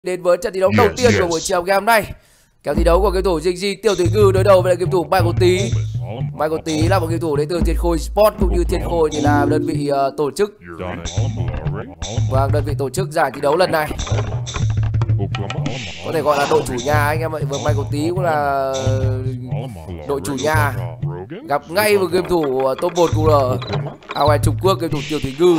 Đến với trận thi đấu đầu tiên của buổi chiều ngày hôm nay, kèo thi đấu của game thủ Jing Tiểu Thủy Ngư đối đầu với game thủ Michael Tý. Michael Tý là một game thủ đến từ Thiên Khôi Sport, cũng như Thiên Khôi thì là đơn vị tổ chức và đơn vị tổ chức giải thi đấu lần này, có thể gọi là đội chủ nhà anh em ạ. Vừa Michael Tý cũng là đội chủ nhà, gặp ngay một game thủ top 1 của AOE Trung Quốc, game thủ Tiểu Thủy Ngư.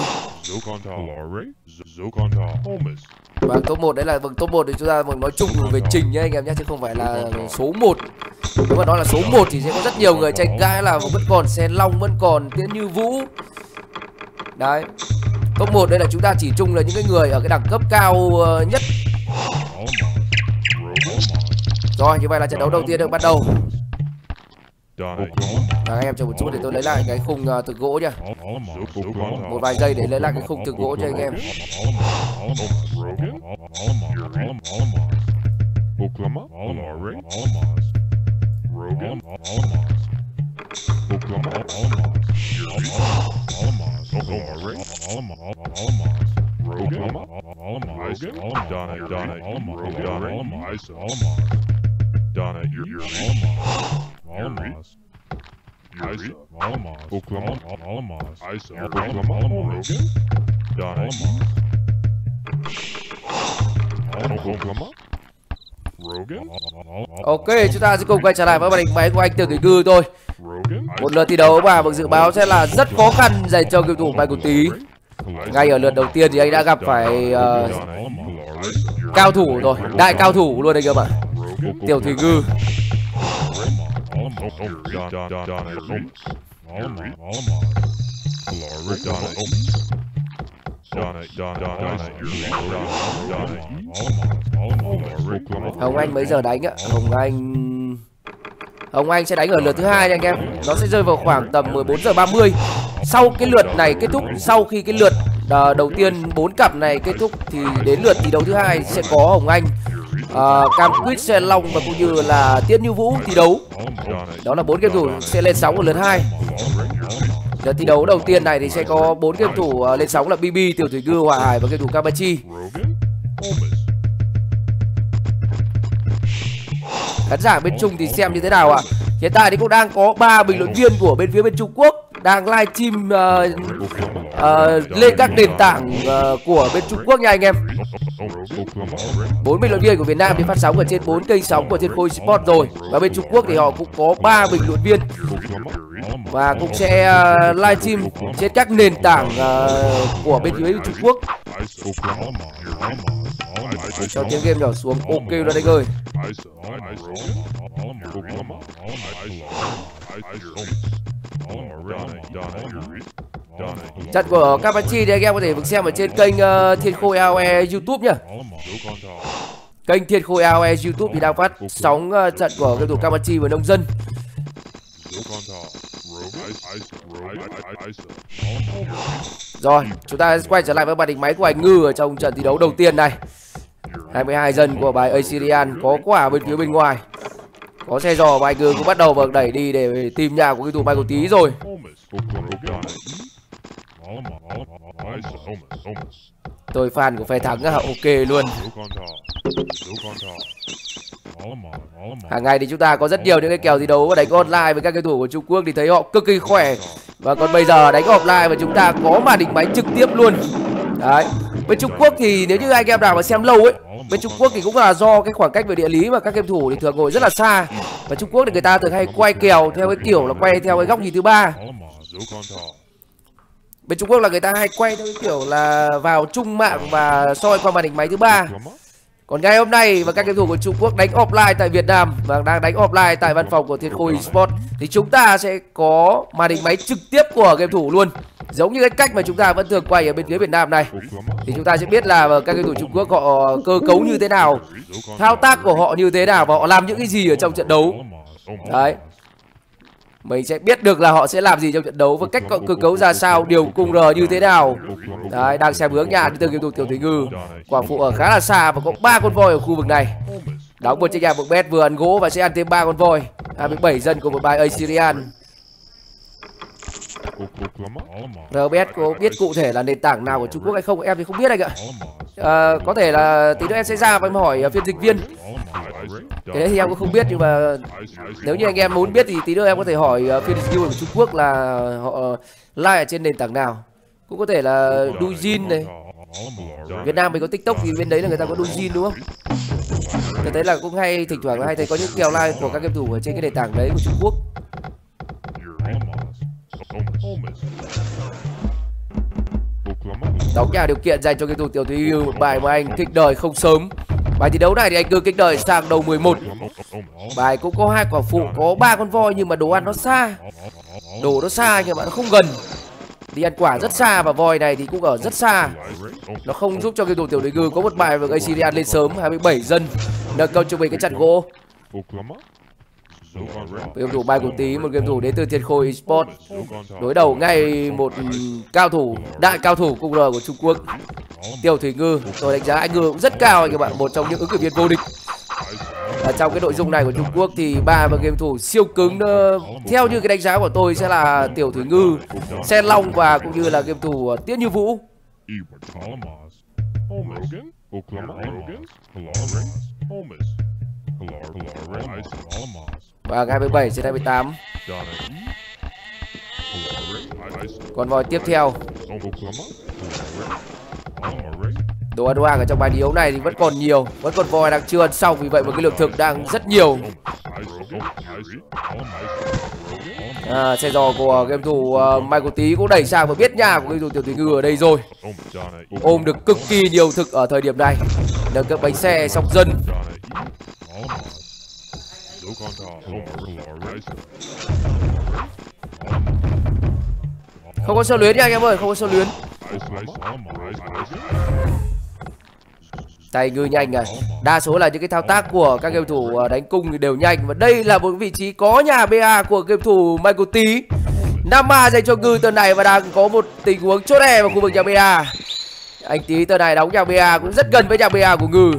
Và top 1 đấy là top 1 thì chúng ta nói chung về trình nhé anh em nhé, chứ không phải là số 1. Nếu mà nói là số 1 thì sẽ có rất nhiều người tranh cãi, là vẫn còn Sen Long, vẫn còn Tiễn Như Vũ. Đấy, top 1 đây là chúng ta chỉ chung là những cái người ở cái đẳng cấp cao nhất. Rồi, như vậy là trận đấu đầu tiên được bắt đầu. Anh em chờ một chút để tôi lấy lại cái khung thực gỗ nha. Một vài giây để lấy lại cái khung thực gỗ cho anh em. Ok, chúng ta sẽ cùng quay trở lại với màn hình máy của anh Tiểu Thủy Ngư thôi. Một lượt thi đấu mà được dự báo sẽ là rất khó khăn dành cho game thủ Michael Tý. Ngay ở lượt đầu tiên thì anh đã gặp phải cao thủ rồi, đại cao thủ luôn anh em ạ. Tiểu Thủy Ngư. Hồng Anh mấy giờ đánh ạ? Hồng Anh sẽ đánh ở lượt thứ hai nha anh em. Nó sẽ rơi vào khoảng tầm 14 giờ 30. Sau cái lượt này kết thúc, sau khi cái lượt đầu tiên 4 cặp này kết thúc thì đến lượt thi đấu thứ hai sẽ có Hồng Anh, Cam Quýt, Sen Long và cũng như là Tiễn Như Vũ thi đấu. Đó là 4 game thủ sẽ lên sóng ở lượt 2. Lượt thi đấu đầu tiên này thì sẽ có 4 game thủ lên sóng là BB, Tiểu Thủy Ngư, Hòa Hải và game thủ Kamachi. Khán giả bên Trung thì xem như thế nào ạ? Hiện tại thì cũng đang có 3 bình luận viên của bên phía bên Trung Quốc đang livestream lên các nền tảng của bên Trung Quốc nha anh em. 4 bình luận viên của Việt Nam thì phát sóng ở trên 4 kênh sóng của Thiên Khôi Sport rồi, và bên Trung Quốc thì họ cũng có 3 bình luận viên và cũng sẽ livestream trên các nền tảng của bên phía Trung Quốc. Cho tiếng game nhỏ xuống, ok luôn anh ơi. Trận của Kamachi thì anh em có thể xem ở trên kênh Thiên Khôi AOE YouTube nhá. Kênh Thiên Khôi AOE YouTube thì đang phát sóng trận của game thủ Kamachi và Nông Dân. Rồi, chúng ta quay trở lại với màn hình máy của anh Ngư ở trong trận thi đấu đầu tiên này. 22 dân của bài Assyrian có quả bên phía bên ngoài. Có xe giò và anh Ngư cũng bắt đầu đẩy đi để tìm nhà của game thủ Michael Tý rồi. Tôi fan của phe thắng ok luôn. Hàng ngày thì chúng ta có rất nhiều những cái kèo thi đấu đánh online với các game thủ của Trung Quốc thì thấy họ cực kỳ khỏe. Và còn bây giờ đánh offline và chúng ta có màn hình máy trực tiếp luôn. Đấy. Bên Trung Quốc thì nếu như anh em nào mà xem lâu ấy, bên Trung Quốc thì cũng là do cái khoảng cách về địa lý mà các game thủ thì thường ngồi rất là xa. Và Trung Quốc thì người ta thường hay quay kèo theo cái kiểu là quay theo cái góc nhìn thứ ba. Bên Trung Quốc là người ta hay quay theo cái kiểu là vào trung mạng và soi qua màn hình máy thứ ba. Còn ngày hôm nay và các game thủ của Trung Quốc đánh offline tại Việt Nam và đang đánh offline tại văn phòng của Thiên Khôi Sport thì chúng ta sẽ có màn hình máy trực tiếp của game thủ luôn. Giống như cái cách mà chúng ta vẫn thường quay ở bên phía Việt Nam này. Thì chúng ta sẽ biết là các game thủ Trung Quốc họ cơ cấu như thế nào, thao tác của họ như thế nào và họ làm những cái gì ở trong trận đấu. Đấy. Mình sẽ biết được là họ sẽ làm gì trong trận đấu và cách cơ cấu ra sao, điều cung R như thế nào. Đấy, đang xem hướng nhà từ game thủ Tiểu Thủy Ngư. Quả phụ ở khá là xa và có 3 con voi ở khu vực này. Đóng một chiếc nhà một bet vừa ăn gỗ và sẽ ăn thêm 3 con voi. 27 dân của một bài Assyrian. RBS có biết cụ thể là nền tảng nào của Trung Quốc hay không? Em thì không biết anh ạ. Có thể là tí nữa em sẽ ra và em hỏi phiên dịch viên. Cái đấy thì em cũng không biết, nhưng mà nếu như anh em muốn biết thì tí nữa em có thể hỏi phiên dịch viên của Trung Quốc là họ like ở trên nền tảng nào. Cũng có thể là Douyin này. Việt Nam mình có TikTok thì bên đấy là người ta có Douyin đúng không? Tôi thấy là cũng hay, thỉnh thoảng hay thấy có những kèo like của các game thủ ở trên cái nền tảng đấy của Trung Quốc. Đóng nhà điều kiện dành cho game thủ Tiểu Thúy Ngư, một bài mà anh kích đời không sớm. Bài thi đấu này thì anh cứ kích đời sang đầu 11. Bài cũng có 2 quả phụ, có 3 con voi nhưng mà đồ ăn nó xa. Đồ nó xa nhưng mà nó không gần. Đi ăn quả rất xa và voi này thì cũng ở rất xa. Nó không giúp cho game thủ Tiểu Thúy Ngư có một bài và gây Syrian lên sớm 27 dân. Nâng công cho mình cái chặn gỗ. Game thủ Mai Quốc Tý, một game thủ đến từ Thiên Khôi Esports, đối đầu ngay một cao thủ, đại cao thủ cung R của Trung Quốc, Tiểu Thúy Ngư. Tôi đánh giá anh Ngư cũng rất cao anh các bạn, một trong những ứng cử viên vô địch. Trong cái nội dung này của Trung Quốc thì 3 game thủ siêu cứng, theo như cái đánh giá của tôi sẽ là Tiểu Thúy Ngư, Sen Long và cũng như là game thủ Tiễn Như Vũ. Và ngày 17 trên 28. Con voi tiếp theo. Đồ ăn hoang ở trong bài thi đấu này thì vẫn còn nhiều, vẫn còn voi đang chưa ăn xong, vì vậy một cái lượng thực đang rất nhiều. Xe giò của game thủ Mai Quốc Tý cũng đẩy sang và biết nhà của game thủ Tiểu Thúy Ngư ở đây rồi. Ôm được cực kỳ nhiều thực ở thời điểm này. Nâng cấp bánh xe song dân. Không có sơ luyến nha anh em ơi, không có sơ luyến. Tay Ngư nhanh à. Đa số là những cái thao tác của các game thủ đánh cung thì đều nhanh. Và đây là một vị trí có nhà BA của game thủ Mai Quốc Tý. 5A dành cho Ngư tuần này và đang có một tình huống chốt e vào khu vực nhà BA. Anh Tý tuần này đóng nhà BA cũng rất gần với nhà BA của Ngư.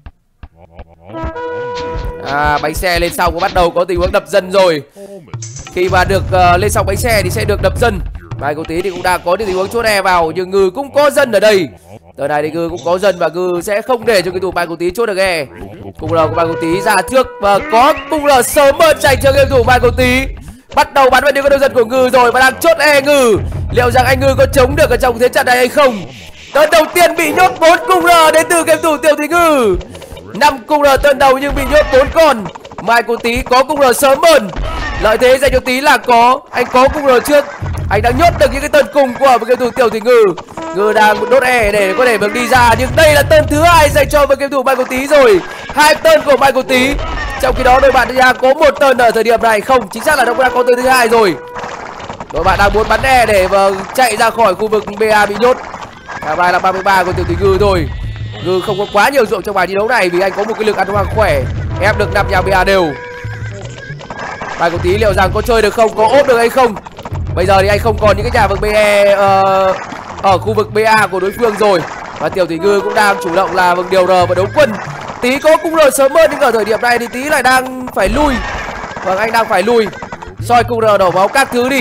Bánh xe lên sau cũng bắt đầu có tình huống đập dân rồi. Khi mà được lên xong bánh xe thì sẽ được đập dân. Mai Quốc Tý thì cũng đang có những tình huống chốt e vào, nhưng Ngư cũng có dân ở đây. Tờ này thì Ngư cũng có dân và Ngư sẽ không để cho cái thủ Mai Quốc Tý chốt được e. Cung R của Mai Quốc Tý ra trước và có cung R sớm hơn dành cho game thủ Mai Quốc Tý. Bắt đầu bắn vào những con đầu dân của Ngư rồi và đang chốt e Ngư. Liệu rằng anh Ngư có chống được ở trong thế trận này hay không? Tơn đầu tiên bị nhốt 4 cung R đến từ game thủ Tiểu Thúy Ngư. 5 cung R tơn đầu nhưng bị nhốt 4 con. Mai Quốc Tý có cung R sớm hơn. Lợi thế dành cho Tý là có, anh có cung R trước. Anh đã nhốt được những cái tơn cùng của game thủ Tiểu Thúy Ngư. Ngư đang đốt e để có thể được đi ra, nhưng đây là tơn thứ 2 dành cho game thủ Mai Quốc Tý rồi. 2 tơn của Mai Quốc Tý. Trong khi đó đội bạn đang có 1 tơn ở thời điểm này, không, chính xác là nó đang có tơn thứ 2 rồi. Đội bạn đang muốn bắn e để chạy ra khỏi khu vực BA bị nhốt. Bài là 33 của Tiểu Thúy Ngư thôi. Ngư không có quá nhiều dụng trong bài thi đấu này vì anh có một cái lực ăn hoang khỏe, ép được 5 nhà BA đều. Mai Quốc Tý liệu rằng có chơi được không, có ốp được hay không. Bây giờ thì anh không còn những cái nhà vực BE ở khu vực BA của đối phương rồi. Và Tiểu Thúy Ngư cũng đang chủ động là điều R và đấu quân. Tý có cung R sớm hơn nhưng ở thời điểm này thì Tý lại đang phải lui. Vâng, anh đang phải lui. Soi cung R đổ máu các thứ đi.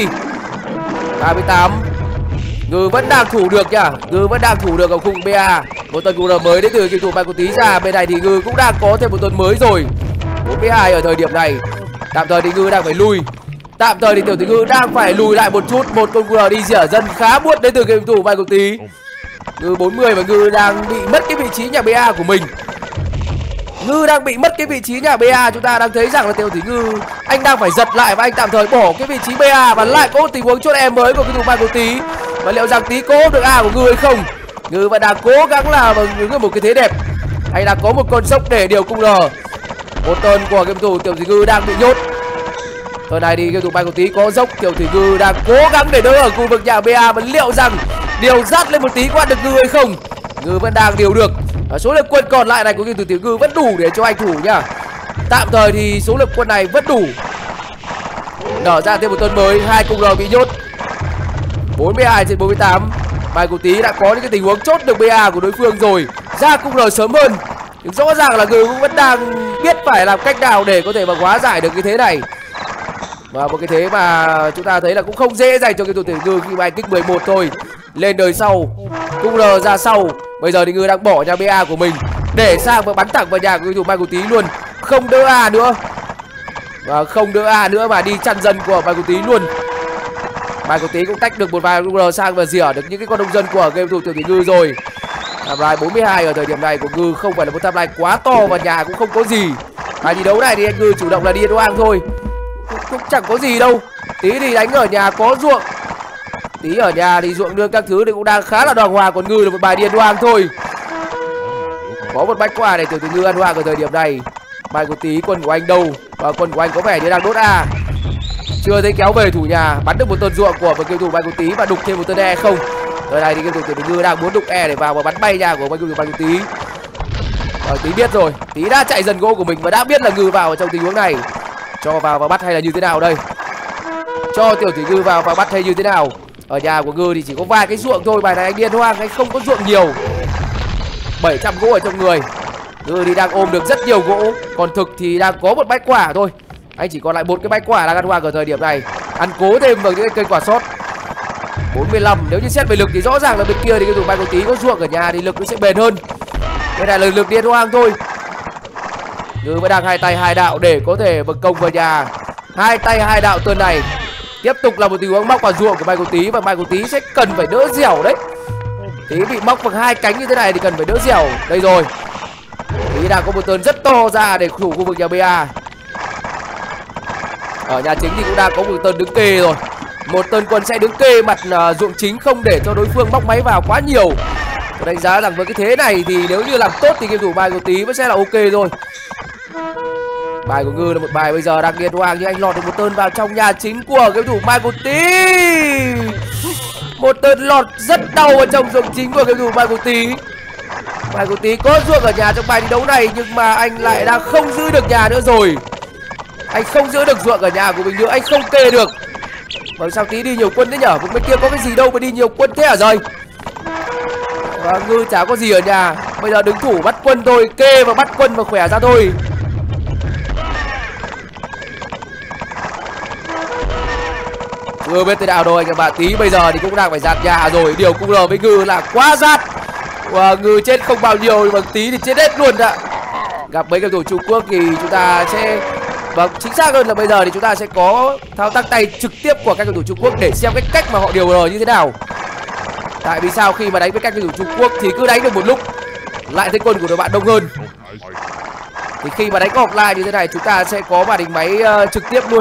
38. Ngư vẫn đang thủ được nhá. Ngư vẫn đang thủ được ở khu vực BA. Một tuần cung R mới đến từ game thủ Mai Quốc Tý ra. Bên này thì Ngư cũng đang có thêm một tuần mới rồi. 42 ở thời điểm này. Tạm thời thì Ngư đang phải lui. Tạm thời thì Tiểu Thúy Ngư đang phải lùi lại một chút. Một con QR đi rỉa dân khá buốt đến từ game thủ Mai Quốc Tý. Ngư 40 và Ngư đang bị mất cái vị trí nhà BA của mình. Ngư đang bị mất cái vị trí nhà BA. Chúng ta đang thấy rằng là Tiểu Thúy Ngư anh đang phải giật lại và anh tạm thời bỏ cái vị trí BA và lại có một tình huống chốt em mới của game thủ Mai Quốc Tý. Và liệu rằng Tý có được A của Ngư hay không? Ngư vẫn đang cố gắng là đứng ở một cái thế đẹp. Anh đang có một con sốc để điều cung R. Một tơn của game thủ Tiểu Thúy Ngư đang bị nhốt. Thời này thì game thủ Mai Quốc Tý có dốc. Tiểu Thúy Ngư đang cố gắng để đỡ ở khu vực nhà BA. Và liệu rằng điều dắt lên một tí qua được Ngư hay không? Ngư vẫn đang điều được. Và số lượng quân còn lại này của game thủ Tiểu Ngư vẫn đủ để cho anh thủ nhá. Tạm thời thì số lượng quân này vẫn đủ. Nở ra thêm một tuần mới. 2 cung R bị nhốt. 42 trên 48. Mai Quốc Tý đã có những cái tình huống chốt được BA của đối phương rồi. Ra cung R sớm hơn. Nhưng rõ ràng là Ngư cũng vẫn đang biết phải làm cách nào để có thể mà hóa giải được cái thế này. Và một cái thế mà chúng ta thấy là cũng không dễ dành cho cái thủ Tiểu Ngư khi mà anh kích 11 thôi. Lên đời sau. Cung R ra sau. Bây giờ thì Ngư đang bỏ nhà BA của mình để sang và bắn thẳng vào nhà của cầu thủ Mai Quốc Tý luôn. Không đỡ A nữa. Và không đỡ A nữa mà đi chặn dân của Mai Quốc Tý luôn. Mai Quốc Tý cũng tách được một vài UR sang và rỉa được những cái con nông dân của game thủ Tiểu Thủy Ngư rồi. Timeline 42 ở thời điểm này của Ngư không phải là một timeline quá to và nhà cũng không có gì. Thi đấu này thì anh Ngư chủ động là đi đoang thôi. Cũng chẳng có gì đâu. Tí thì đánh ở nhà có ruộng. Tí ở nhà thì ruộng nương các thứ thì cũng đang khá là đàng hoàng. Còn Ngư là một bài điên hoang thôi. Có một bách quả để Tiểu Thủy Ngư ăn hoang ở thời điểm này. Mai Quốc Tý quân của anh đâu? Và quân của anh có vẻ như đang đốt A. Chưa thấy kéo về thủ nhà. Bắn được một tên ruộng của game thủ Mai Quốc Tý và đục thêm một tên E không. Giờ này thì game thủ Tiểu Thủy Ngư đang muốn đục E để vào và bắn bay nhà của game thủ Mai Quốc Tý. Tí biết rồi. Tí đã chạy dần gỗ của mình và đã biết là Ngư vào ở trong tình huống này. Cho vào và bắt hay là như thế nào đây? Cho Tiểu Thủy Ngư vào và bắt hay như thế nào? Ở nhà của Ngư thì chỉ có vài cái ruộng thôi. Bài này anh điên hoang, anh không có ruộng nhiều. 700 gỗ ở trong người. Ngư thì đang ôm được rất nhiều gỗ. Còn thực thì đang có một bách quả thôi. Anh chỉ còn lại một cái bách quả đang ăn hoang ở thời điểm này. Ăn cố thêm vào những cái cây quả sót. 45. Nếu như xét về lực thì rõ ràng là bên kia thì cái thủ Mai Quốc Tý có ruộng ở nhà thì lực nó sẽ bền hơn. Đây này là lực điên hoang thôi. Ngư vẫn đang hai tay hai đạo để có thể bật công vào nhà. Hai tay hai đạo tuần này. Tiếp tục là một tình huống móc vào ruộng của Mai Quốc Tý và Mai Quốc Tý sẽ cần phải đỡ dẻo đấy. Tí bị móc bằng hai cánh như thế này thì cần phải đỡ dẻo. Đây rồi. Tí đang có một tên rất to ra để thủ khu vực nhà BA. Ở nhà chính thì cũng đang có một tên đứng kê rồi. Một tên quân sẽ đứng kê mặt ruộng chính không để cho đối phương móc máy vào quá nhiều. Tôi đánh giá rằng với cái thế này thì nếu như làm tốt thì game thủ Mai Quốc Tý vẫn sẽ là ok thôi. Bài của Ngư là một bài bây giờ đang điên hoang nhưng anh lọt được một tên vào trong nhà chính của game thủ Mai Quốc Tý. Một tên lọt rất đau ở trong ruộng chính của game thủ Mai Quốc Tý. Mai Quốc Tý có ruộng ở nhà trong bài thi đấu này nhưng mà anh lại đang không giữ được nhà nữa rồi. Anh không giữ được ruộng ở nhà của mình nữa, anh không kê được. Mà sao Tí đi nhiều quân thế nhở? Vùng bên kia có cái gì đâu mà đi nhiều quân thế hả rồi? Và Ngư chả có gì ở nhà. Bây giờ đứng thủ bắt quân thôi, kê và bắt quân và khỏe ra thôi. Ngư biết thế nào rồi các bạn. Tí bây giờ thì cũng đang phải giạt nhà rồi. Điều cung R với Ngư là quá giạt. Và Ngư chết không bao nhiêu nhưng mà Tí thì chết hết luôn ạ. Gặp mấy cầu thủ Trung Quốc thì chúng ta sẽ... Vâng, chính xác hơn là bây giờ thì chúng ta sẽ có thao tác tay trực tiếp của các cầu thủ Trung Quốc để xem cái cách mà họ điều R như thế nào. Tại vì sao khi mà đánh với các cầu thủ Trung Quốc thì cứ đánh được một lúc lại thấy quân của đội bạn đông hơn. Thì khi mà đánh offline như thế này chúng ta sẽ có màn hình máy trực tiếp luôn.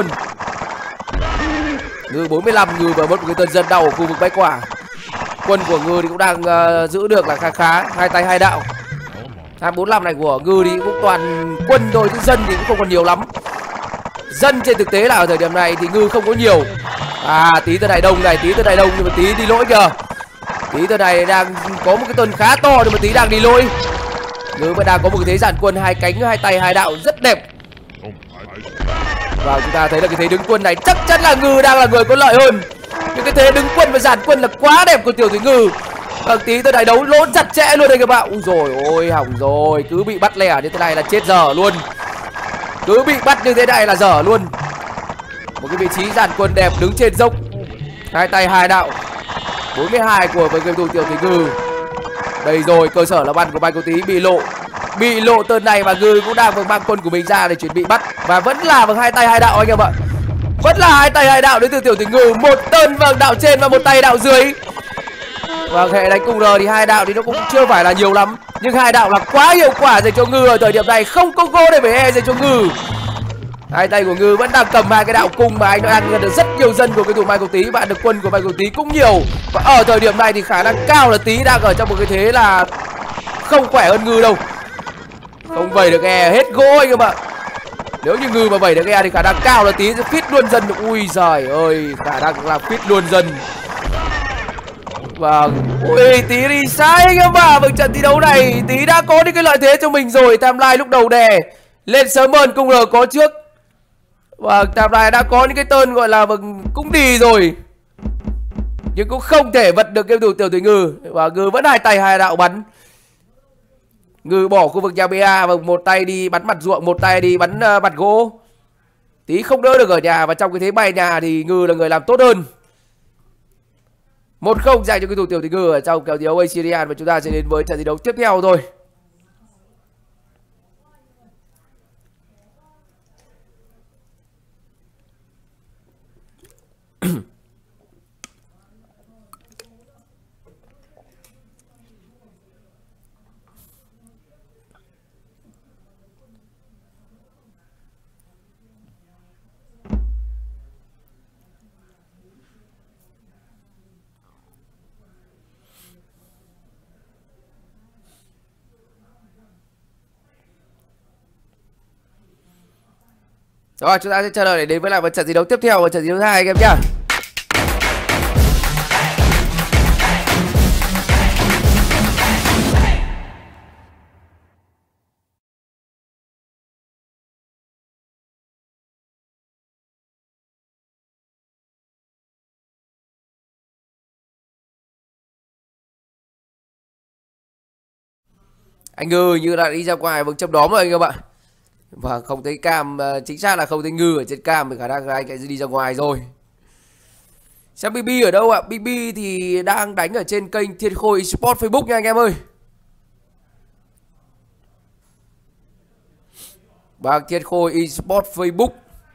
Ngư 45, Ngư và mất một cái tên dân đầu ở khu vực bách quả. Quân của Ngư thì cũng đang giữ được là khá khá. Hai tay hai đạo. 245 này của Ngư thì cũng toàn quân thôi chứ dân thì cũng không còn nhiều lắm. Dân trên thực tế là ở thời điểm này thì Ngư không có nhiều. Tí tên này đông này, Tí tên này đông nhưng mà Tí đi lỗi kìa. Tí tên này đang có một cái tên khá to nhưng mà Tí đang đi lỗi. Ngư vẫn đang có một cái thế dàn quân hai cánh hai tay hai đạo rất đẹp. Và chúng ta thấy là cái thế đứng quân này chắc chắn là Ngư đang là người có lợi hơn. Nhưng cái thế đứng quân và dàn quân là quá đẹp của Tiểu Thủy Ngư. Tí tên này đấu lỗ chặt chẽ luôn đây các bạn. Úi dồi ôi hỏng rồi. Cứ bị bắt lẻ như thế này là chết dở luôn. Cứ bị bắt như thế này là dở luôn. Một cái vị trí dàn quân đẹp đứng trên dốc. Hai tay hai đạo. 42 của game thủ Tiểu Thủy Ngư. Đây rồi, cơ sở là bắn của Mai Quốc Tý bị lộ. Bị lộ tên này và Ngư cũng đang mang quân của mình ra để chuẩn bị bắt. Và vẫn là bằng hai tay hai đạo anh em ạ. Vẫn là hai tay hai đạo đến từ Tiểu Thủy Ngư. Một tên vâng đạo trên và một tay đạo dưới. Và hệ đánh cùng R thì hai đạo thì nó cũng chưa phải là nhiều lắm. Nhưng hai đạo là quá hiệu quả dành cho Ngư ở thời điểm này. Không có gỗ để về E dành cho Ngư. Hai tay của Ngư vẫn đang cầm hai cái đạo cung mà anh đã ăn được rất nhiều dân của cái thủ Mai Quốc Tý. Và được quân của Mai Quốc Tý cũng nhiều. Và ở thời điểm này thì khả năng cao là Tí đang ở trong một cái thế là không khỏe hơn Ngư đâu. Không vẩy được E hết gỗ anh em ạ. Nếu như Ngư mà vẩy được E thì khả năng cao là Tí sẽ fit luôn dân được. Ui giời ơi, khả năng là fit luôn dân. Vâng, ui Tí đi sai anh em ạ. Vâng, trận thi đấu này Tí đã có những cái lợi thế cho mình rồi. Timeline lúc đầu đè lên sớm hơn, cung R có trước. Vâng, timeline đã có những cái tên gọi là vâng cũng đi rồi. Nhưng cũng không thể vật được game thủ Tiểu Thủy Ngư. Và Ngư vẫn hai tay hai đạo bắn. Ngư bỏ khu vực nhà BA và một tay đi bắn mặt ruộng, một tay đi bắn mặt gỗ. Tí không đỡ được ở nhà và trong cái thế bay nhà thì Ngư là người làm tốt hơn. 1-0 dành cho cầu thủ Tiểu Tình Ngư ở trong kèo thi đấu Assyrian, và chúng ta sẽ đến với trận thi đấu tiếp theo thôi. Rồi chúng ta sẽ chờ đợi để đến với lại một trận thi đấu tiếp theo, và trận thi đấu thứ hai anh em nhá. Anh Ngư như đã đi ra ngoài bằng chấm đóm rồi anh em ạ. Và không thấy cam, chính xác là không thấy Ngư ở trên cam, thì khả năng là anh ấy đi ra ngoài rồi. Xem BB ở đâu ạ? BB thì đang đánh ở trên kênh Thiên Khôi Esports Facebook nha anh em ơi. Và Thiên Khôi Esports Facebook.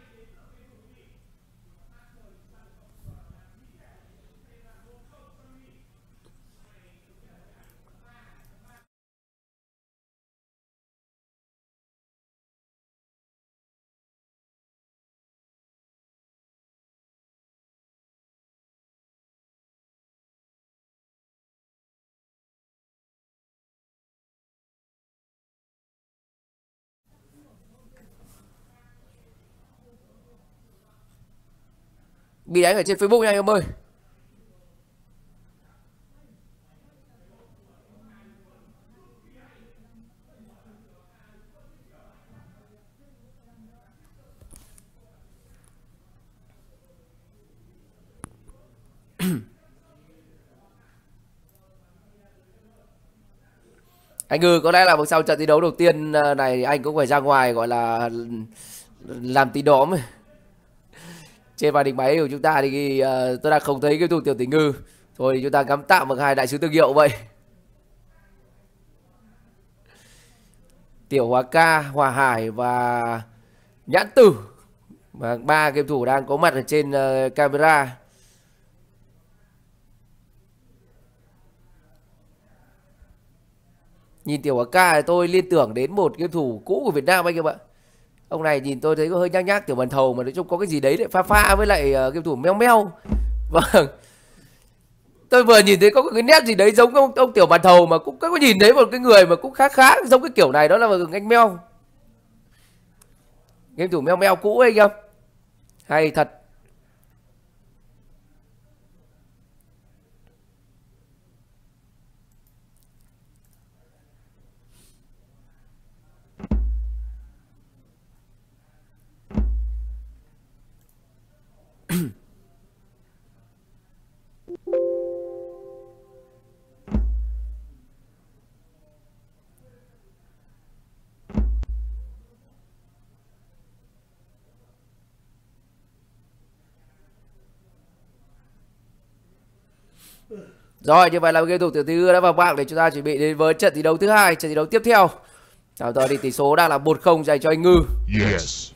Bị đánh ở trên Facebook nha anh em ơi. Anh Ngư có lẽ là một sau trận thi đấu đầu tiên này anh cũng phải ra ngoài gọi là làm tí đóm. Trên màn hình máy của chúng ta thì tôi đang không thấy cái thủ Tiểu Tình Ngư. Thôi thì chúng ta ngắm tạm bằng hai đại sứ thương hiệu vậy. Tiểu Hóa Ca, Hòa Hải và Nhãn Tử, và ba game thủ đang có mặt ở trên camera. Nhìn Tiểu Hóa Ca thì tôi liên tưởng đến một game thủ cũ của Việt Nam anh em ạ. Ông này nhìn tôi thấy có hơi nhác nhác Tiểu Bàn Thầu, mà nói chung có cái gì đấy để pha pha với lại game thủ Meo Meo. Vâng. Tôi vừa nhìn thấy có cái nét gì đấy giống ông Tiểu Bàn Thầu, mà cũng có nhìn thấy một cái người mà cũng khá khá giống cái kiểu này, đó là anh Meo. Game thủ Meo Meo cũ ấy anh em. Hay thật. Rồi như vậy là game thủ Tiểu Tình Ngư đã vào bảng để chúng ta chuẩn bị đến với trận thi đấu thứ hai, trận thi đấu tiếp theo. Nào giờ thì tỷ số đang là 1-0 dành cho anh Ngư. Yes.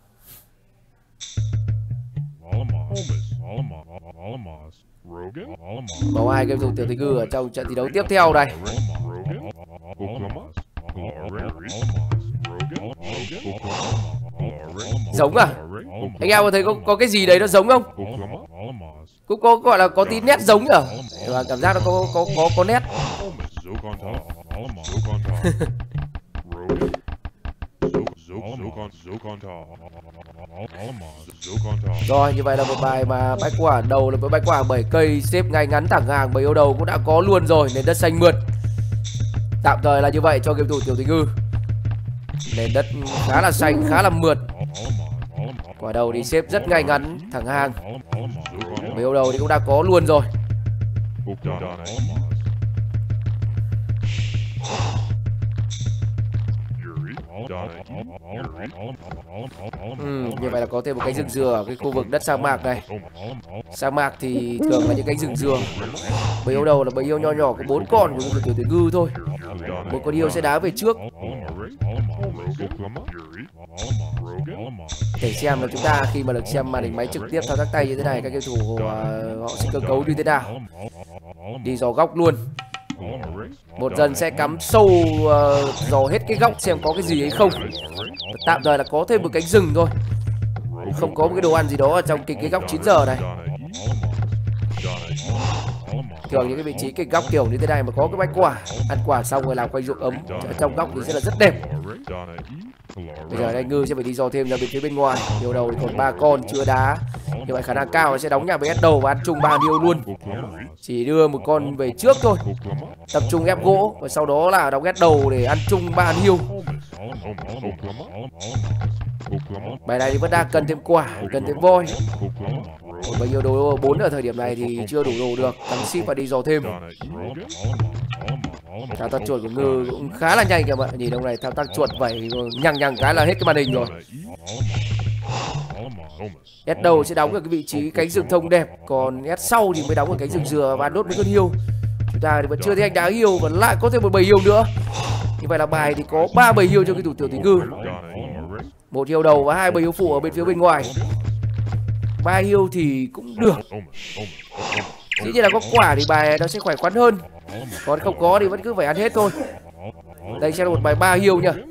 Có hai game thủ Tiểu Tình Ngư ở trong trận thi đấu tiếp theo này. Giống à? Anh em có thấy có cái gì đấy nó giống không? Cũng có gọi là có tí nét giống nhở? Và cảm giác nó có nét. Rồi như vậy là một bài mà bách quả đầu là với bách quả 7 cây xếp ngay ngắn thẳng hàng, 7 ô đầu cũng đã có luôn rồi. Nền đất xanh mượt. Tạm thời là như vậy cho game thủ Tiểu Tình Ngư. Nền đất khá là xanh, khá là mượt. Quả đầu đi xếp rất ngay ngắn thẳng hàng. 7 ô đầu thì cũng đã có luôn rồi. Như vậy là có thêm một cánh rừng dừa ở cái khu vực đất sa mạc này. Sa mạc thì thường là những cánh rừng dừa. Bầy yêu đầu là bầy yêu nho nhỏ có 4 con của tiểu tử ngư thôi. Một con yêu sẽ đá về trước. Để xem là chúng ta khi mà được xem màn hình máy trực tiếp thao tác tay như thế này, các game thủ họ sẽ cơ cấu như thế nào. Đi dò góc luôn. Một dân sẽ cắm sâu dò hết cái góc xem có cái gì hay không. Tạm thời là có thêm một cánh rừng thôi, không có một cái đồ ăn gì đó ở trong cái góc 9 giờ này. Thường những cái vị trí cái góc kiểu như thế này mà có cái bánh quả, ăn quả xong rồi làm quanh ruộng ấm ở trong góc thì sẽ là rất đẹp. Bây giờ anh Ngư sẽ phải đi dò thêm ra bên phía bên ngoài. Điều đầu thì còn 3 con chưa đá, như vậy khả năng cao sẽ đóng nhà với ép đầu và ăn chung 3 điều luôn. Chỉ đưa một con về trước thôi, tập trung ép gỗ và sau đó là đóng ép đầu để ăn chung 3 điều. Bài này thì vẫn đang cần thêm quả, cần thêm voi. Một bao nhiêu đồ 4 ở thời điểm này thì chưa đủ đồ được, tăng ship và đi dò thêm. Thao tác chuột của Ngư cũng khá là nhanh kìa bạn. Nhìn ông này thao tác chuột vậy nhằng cái là hết cái màn hình rồi. S đầu sẽ đóng ở cái vị trí cánh rừng thông đẹp, còn S sau thì mới đóng ở cánh rừng dừa và đốt mấy con hiêu. Chúng ta thì vẫn chưa thấy anh đá hiêu và lại có thêm một bầy hiêu nữa. Như vậy là bài thì có 3 bầy hiêu cho cái thủ tiểu tử Ngư. Một hiêu đầu và 2 bầy hiêu phụ ở bên phía bên ngoài. 3 hiêu thì cũng được. Dĩ nhiên là có quả thì bài nó sẽ khỏe khoắn hơn, còn không có thì vẫn cứ phải ăn hết thôi. Đây sẽ là một bài 3 hiêu nha.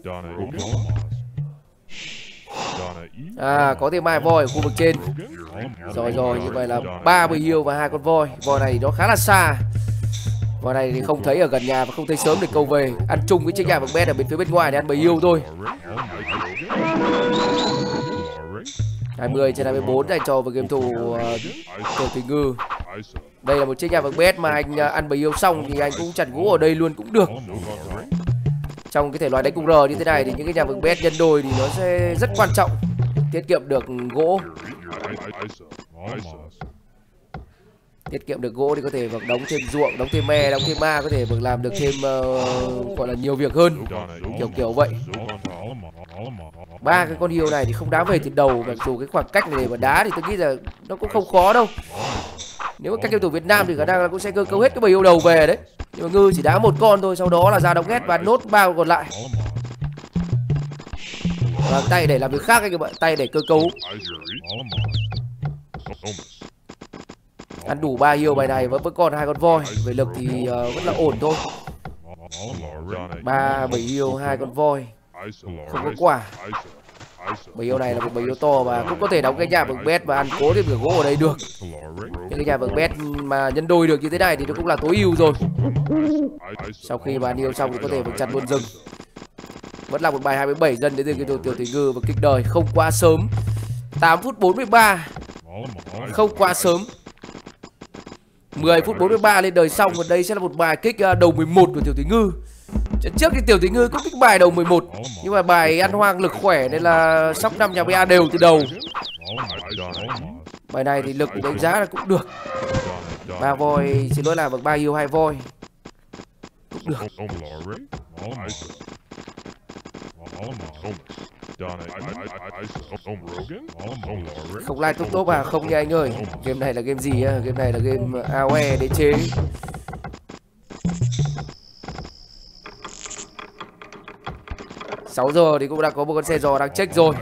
Có thêm 2 voi ở khu vực trên. Rồi như vậy là 3 bầy hiêu và 2 con voi. Voi này nó khá là xa. Voi này thì không thấy ở gần nhà và không thấy sớm để câu về. Ăn chung với chiếc nhà bằng bet ở bên phía bên ngoài để ăn bầy hiêu thôi. 20/24 dành cho với game thủ tiểu tử Ngư. Đây là một chiếc nhà bằng bet mà anh ăn bầy yêu xong thì anh cũng chặt gỗ ở đây luôn cũng được. Trong cái thể loại đánh cùng R như thế này thì những cái nhà vườn bet nhân đôi thì nó sẽ rất quan trọng, tiết kiệm được gỗ. Tiết kiệm được gỗ thì có thể đóng thêm ruộng, đóng thêm me, đóng thêm ma, có thể làm được thêm gọi là nhiều việc hơn, kiểu vậy. 3 cái con hiêu này thì không đá về từ đầu, mặc dù cái khoảng cách này để mà đá thì tôi nghĩ là nó cũng không khó đâu. Nếu mà các game thủ Việt Nam thì khả năng là cũng sẽ cơ cấu hết cái bầy yêu đầu về đấy. Nhưng mà Ngư chỉ đá một con thôi, sau đó là ra đóng ghét và nốt 3 còn lại. Và tay để làm việc khác các bạn, tay để cơ cấu. Ăn đủ 3 hiêu bài này vẫn còn 2 con voi, về lực thì vẫn là ổn thôi. 3 bầy hiêu 2 con voi, không có quả. Bầy yêu này là một bầy yêu to và cũng có thể đóng cái nhà bằng bet và ăn cố thêm được gỗ ở đây được. Những cái nhà bằng bet mà nhân đôi được như thế này thì nó cũng là tối ưu rồi. Sau khi mà ăn yêu xong thì có thể phải chặt luôn rừng. Vẫn là một bài 27 dân đến từ cái tiểu tử Ngư và kích đời không quá sớm. 8 phút 43, không quá sớm. 10 phút 43 lên đời xong, và đây sẽ là một bài kích đầu 11 của tiểu tử Ngư. Trận trước thì tiểu tử Ngư cũng kích bài đầu 11, nhưng mà bài ăn hoang lực khỏe nên là sóc 5 nhà BA đều từ đầu. Bài này thì lực đánh giá là cũng được. 3 voi, xin lỗi là bằng 3 yêu 2 voi cũng được. Không like top à? Không nha anh ơi. Game này là game gì á? Game này là game AOE đế chế. Sáu giờ thì cũng đã có một con xe giò đang check rồi.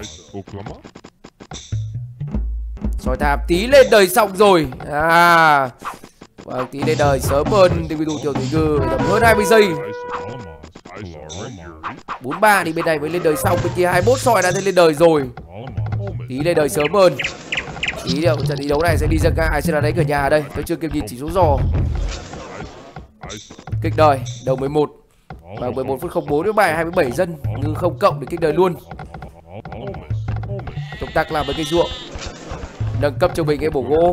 Soi tháp tí lên đời xong rồi. Vâng, tí lên đời sớm hơn thì đủ tiểu tử Ngư tầm hơn 20 giây. 43 thì bên này mới lên đời xong, bên kia 21 soi đã lên đời rồi. Tí lên đời sớm hơn. Tí liệu trận thi đấu này sẽ đi ra ai sẽ là đánh cửa nhà ở đây. Tôi chưa kịp nhìn chỉ số giò. Kích đời đầu 11 và 11 phút 04 với bài 27 dân, Ngư không cộng để kích đời luôn. Công tác làm với cây ruộng, nâng cấp cho mình cái bổ gỗ.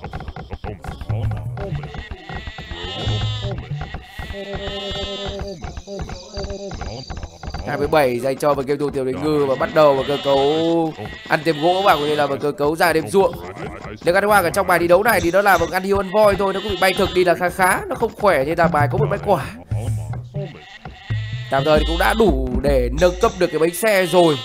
Hai 17 dành cho vào game thủ tiểu tử Ngư và bắt đầu vào cơ cấu ăn thêm gỗ vào, cũng như là vào cơ cấu ra thêm ruộng. Nếu ăn hoang ở trong bài thi đấu này thì nó là một ăn hiêu ăn voi thôi, nó cũng bị bay thực đi là khá, nó không khỏe như là bài có một bách quả. Tạm thời thì cũng đã đủ để nâng cấp được cái bánh xe rồi.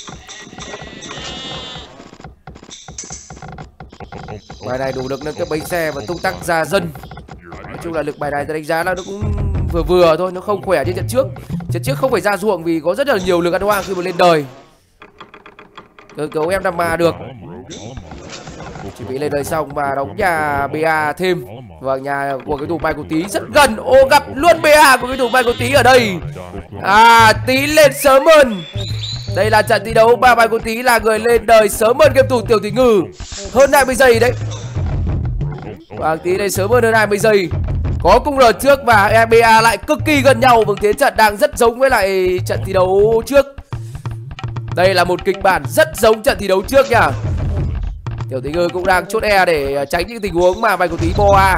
Bài này đủ lực nâng cấp bánh xe và tung tăng ra dân. Nói chung là lực bài này tôi đánh giá là nó cũng vừa vừa thôi, nó không khỏe như trận trước. Trận trước không phải ra ruộng vì có rất là nhiều lực ăn hoang khi mà lên đời. Cơ cấu em nằm mà được. Chỉ bị lên đời xong và đóng nhà BA thêm. Và nhà của cái thủ bài của Tí rất gần. Ô, gặp luôn BA của cái thủ bài của Tí ở đây. Tí lên sớm hơn. Đây là trận thi đấu ba bài của Tí là người lên đời sớm hơn game thủ Tiểu Thủy Ngư hơn 20 giây đấy. Và Tí lên sớm hơn 20 giây. Có cung R trước và EBA lại cực kỳ gần nhau. Vâng, thế trận đang rất giống với lại trận thi đấu trước. Đây là một kịch bản rất giống trận thi đấu trước nha. Tiểu Thủy Ngư cũng đang chốt E để tránh những tình huống mà bài của Tí bo A.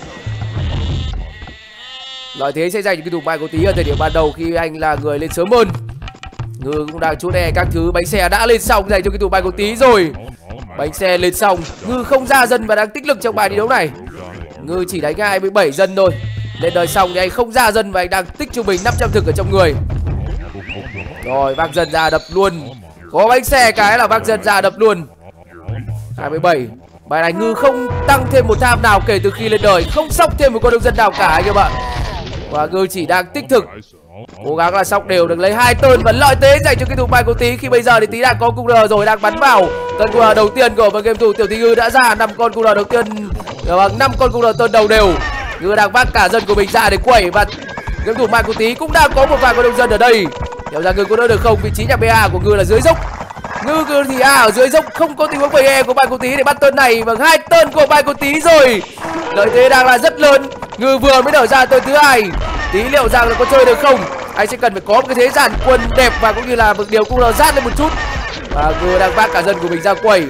Lợi thế sẽ dành cho cái thủ bài của Tí ở thời điểm ban đầu khi anh là người lên sớm hơn. Ngư cũng đang chốt E các thứ. Bánh xe đã lên xong dành cho cái thủ bài của Tí rồi. Bánh xe lên xong. Ngư không ra dân và đang tích lực trong bài thi đấu này. Ngư chỉ đánh 27 dân thôi. Lên đời xong thì anh không ra dân và anh đang tích trung bình 500 thực ở trong người. Rồi vác dân ra đập luôn. Có bánh xe cái là vác dân ra đập luôn. 27. Bài này Ngư không tăng thêm một tham nào kể từ khi lên đời. Không sóc thêm một con nông dân nào cả anh em ạ. Và Ngư chỉ đang tích thực. Cố gắng là sóc đều được lấy 2 tơn và lợi thế dành cho cái thủ bài của Tí. Khi bây giờ thì Tí đang có cung R rồi, đang bắn vào. Tơn cung R đầu tiên của game thủ Tiểu Thủy Ngư đã ra 5 con cung R đầu tiên. 5 con cung R tơn đầu đều. Ngư đang vác cả dân của mình ra để quẩy. Và game thủ bài của Tí cũng đang có một vài con nông dân ở đây. Hiểu ra Ngư có đỡ được không? Vị trí nhà BA của Ngư là dưới dốc. Ngư thì ở dưới dốc, không có tình huống về E của bài của Tí để bắt tơn này. Và 2 tơn của bài của Tí rồi. Lợi thế đang là rất lớn. Ngư vừa mới nở ra tơn thứ 2. Tí liệu rằng là có chơi được không? Anh sẽ cần phải có một cái thế dàn quân đẹp và cũng như là một điều cung R rát lên một chút. Và Ngư đang vác cả dân của mình ra quẩy.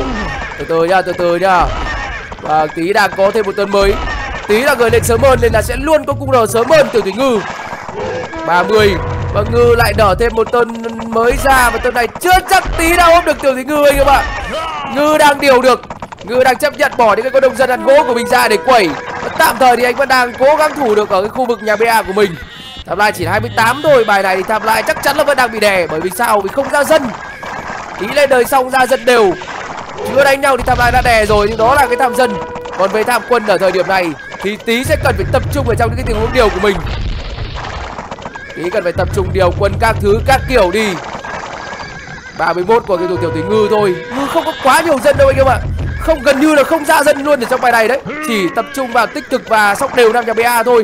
Từ từ nha. Và Tí đang có thêm một tơn mới. Tí là người lên sớm hơn nên là sẽ luôn có cung R sớm hơn Tiểu Thủy Ngư. 30. Và Ngư lại nở thêm một tơn mới ra. Và tơn này chưa chắc Tí đã ôm được Tiểu Thủy Ngư anh em ạ. Ngư đang điều được. Ngư đang chấp nhận bỏ những cái con nông dân ăn gỗ của mình ra để quẩy. Và tạm thời thì anh vẫn đang cố gắng thủ được ở cái khu vực nhà BA của mình. Tham lai chỉ 28 thôi. Bài này thì tham lai chắc chắn là vẫn đang bị đè. Bởi vì sao? Vì không ra dân. Tí lên đời xong ra dân đều. Chưa đánh nhau thì tham lai đã đè rồi. Nhưng đó là cái tham dân. Còn về tham quân ở thời điểm này thì Tí sẽ cần phải tập trung ở trong những cái tình huống điều của mình. Tí cần phải tập trung điều quân các thứ các kiểu đi. 31 của cái thủ Tiểu Thủy Ngư thôi. Ngư không có quá nhiều dân đâu anh em ạ. Không, gần như là không ra dân luôn ở trong bài này đấy. Chỉ tập trung vào tích cực và sóc đều năm nhà BA thôi.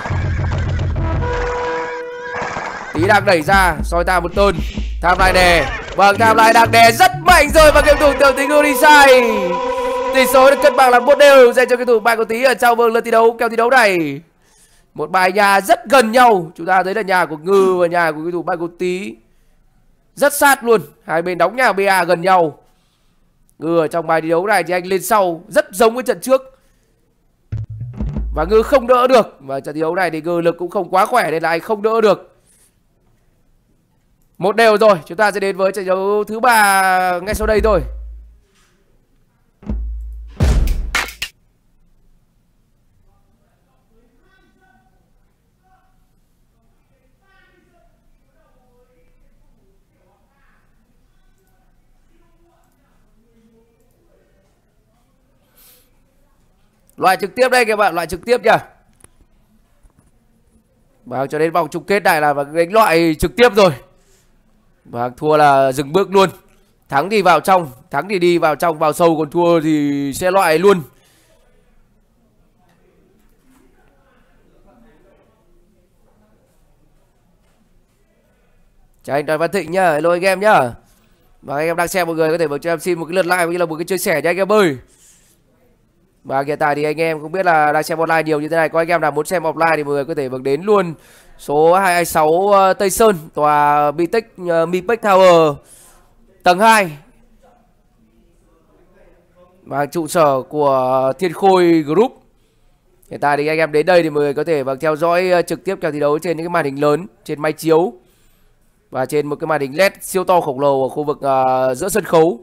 Tí đang đẩy ra, soi ta một tơn. Tham lai đè. Vâng, tham lai đang đè rất mạnh rồi. Và game thủ Tiểu Thủy Ngư đi sai. Tỷ số được cân bằng là 1 đều dành cho cái thủ bài của Tí ở trong lượt thi đấu kèo thi đấu này. Một bài nhà rất gần nhau. Chúng ta thấy là nhà của Ngư và nhà của cái thủ bài của Tí rất sát luôn. Hai bên đóng nhà BA gần nhau. Ngư ở trong bài thi đấu này thì anh lên sau rất giống với trận trước. Và Ngư không đỡ được. Và trận thi đấu này thì Ngư lực cũng không quá khỏe nên là anh không đỡ được. 1 đều rồi. Chúng ta sẽ đến với trận đấu thứ 3 ngay sau đây thôi. Loại trực tiếp đây các bạn, loại trực tiếp nha. Và cho đến vòng chung kết này là đánh loại trực tiếp rồi. Và thua là dừng bước luôn. Thắng thì vào trong, thắng thì đi vào trong vào sâu, còn thua thì sẽ loại luôn. Chào anh Đoàn Văn Thịnh nhá, hello anh em nhá. Và anh em đang xem, mọi người có thể bật cho em xin một cái lượt like cũng như là một cái chia sẻ cho anh em ơi. Và hiện tại thì anh em cũng biết là đang xem online nhiều như thế này. Có anh em nào muốn xem offline thì mọi người có thể bật đến luôn số 226 Tây Sơn, tòa Mipec Tower tầng 2 và trụ sở của Thiên Khôi Group. Hiện tại thì anh em đến đây thì mọi người có thể theo dõi trực tiếp kèo thi đấu trên những cái màn hình lớn, trên máy chiếu và trên một cái màn hình LED siêu to khổng lồ ở khu vực giữa sân khấu.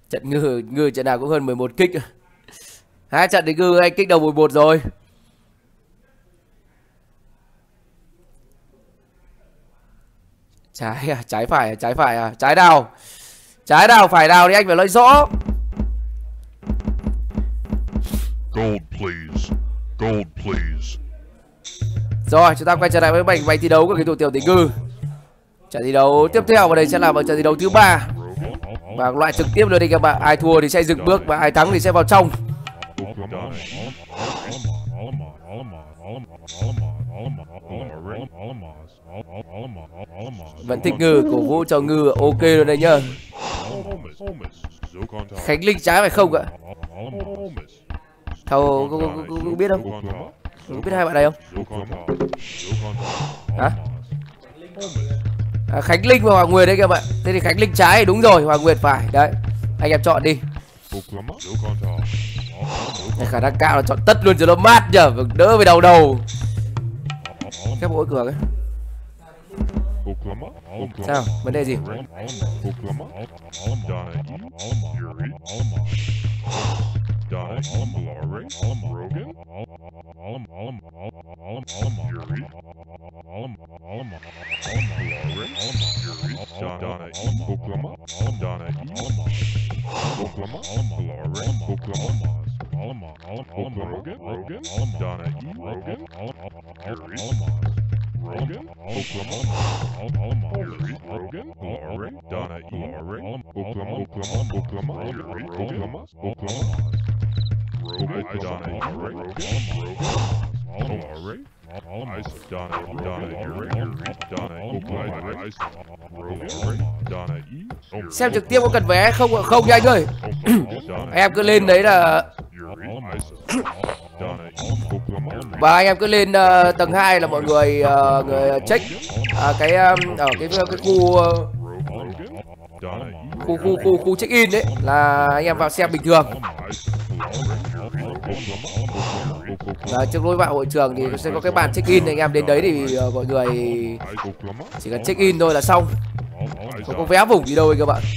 Trận ngư trận nào cũng hơn 11 kích. Hai trận thì ngư anh kích đầu 11 rồi. Trái à, trái phải à, trái phải à, trái đào. Trái đào phải đào thì anh phải nói rõ. Gold please. Gold please. Rồi chúng ta quay trở lại với mảnh thi đấu của cái thủ tiểu tình ngư. Trận thi đấu tiếp theo vào đây sẽ là trận thi đấu thứ 3 và loại trực tiếp luôn đi các bạn. Ai thua thì sẽ dừng bước và ai thắng thì sẽ vào trong. Vẫn thích ngư, cổ vũ cho ngư, ok rồi đây nhá. Khánh Linh trái phải không ạ? Thầu có biết không? Có biết hai bạn này không? Hả? À, Khánh Linh và Hoàng Nguyệt đấy các bạn. Thế thì Khánh Linh trái, đúng rồi, Hoàng Nguyệt phải. Đấy, anh em chọn đi. Khả năng cao là chọn tất luôn cho nó mát nhở, đỡ về đầu. Các bộ cửa ấy. Sao? Vấn đề gì? Xem trực tiếp có cần vé không ạ? Không nha anh ơi. Em cứ lên đấy là và anh em cứ lên tầng 2 là mọi người check ở cái khu check in đấy là anh em vào xem bình thường. Trước lối vào hội trường thì sẽ có cái bàn check in, anh em đến đấy thì mọi người chỉ cần check in thôi là xong, không có vé vùng gì đâu các bạn.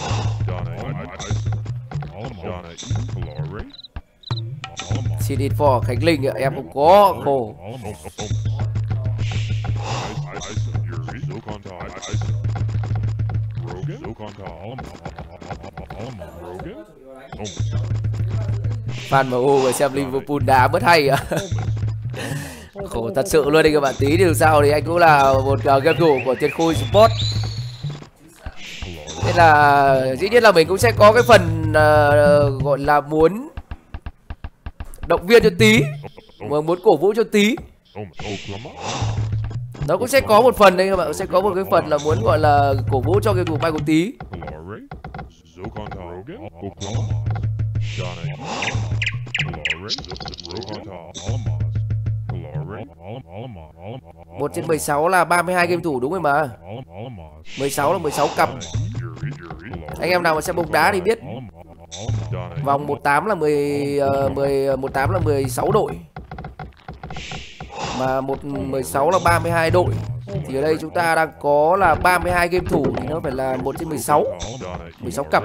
Xin in for Khánh Linh ạ, em không có khổ. Fan MU và xem Liverpool đá mất hay ạ. Khổ thật sự luôn đây các bạn. Tí thì sao thì anh cũng là một game thủ của Thiên Khôi Sport, nên là dĩ nhiên là mình cũng sẽ có cái phần gọi là muốn động viên cho Tí, mà muốn cổ vũ cho Tí. Nó cũng sẽ có một phần đây các bạn, sẽ có một cái phần là muốn gọi là cổ vũ cho cái thủ bay của Tí. Một trên 16 là 32 game thủ đúng rồi mà. 16 là 16 cặp. Anh em nào mà xem bóng đá thì biết. Vòng 18 là 18 là 16 đội. Mà 16 là 32 đội. Thì ở đây chúng ta đang có là 32 game thủ thì nó phải là 1 trên 16. 16 cặp.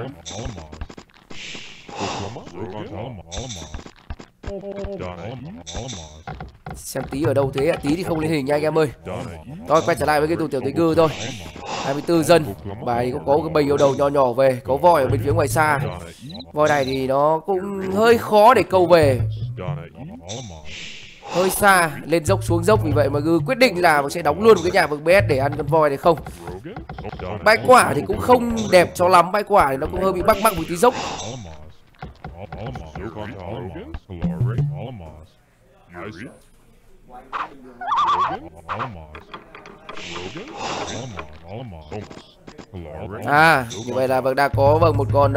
Xem Tí ở đâu thế ạ? Tí thì không lên hình nha anh em ơi. Thôi quay trở lại với cái tụ tiểu tình ngư thôi. 24 dân. Bài cũng có cái bầy yêu đầu nhỏ nhỏ về. Có voi ở bên phía ngoài xa. Voi này thì nó cũng hơi khó để câu về, hơi xa, lên dốc xuống dốc, vì vậy mà Ngư quyết định là sẽ đóng luôn một cái nhà vực BS để ăn con voi này không. Bãi quả thì cũng không đẹp cho lắm, bãi quả thì nó cũng hơi bị bắc một tí dốc. À, như vậy là vẫn đã có một con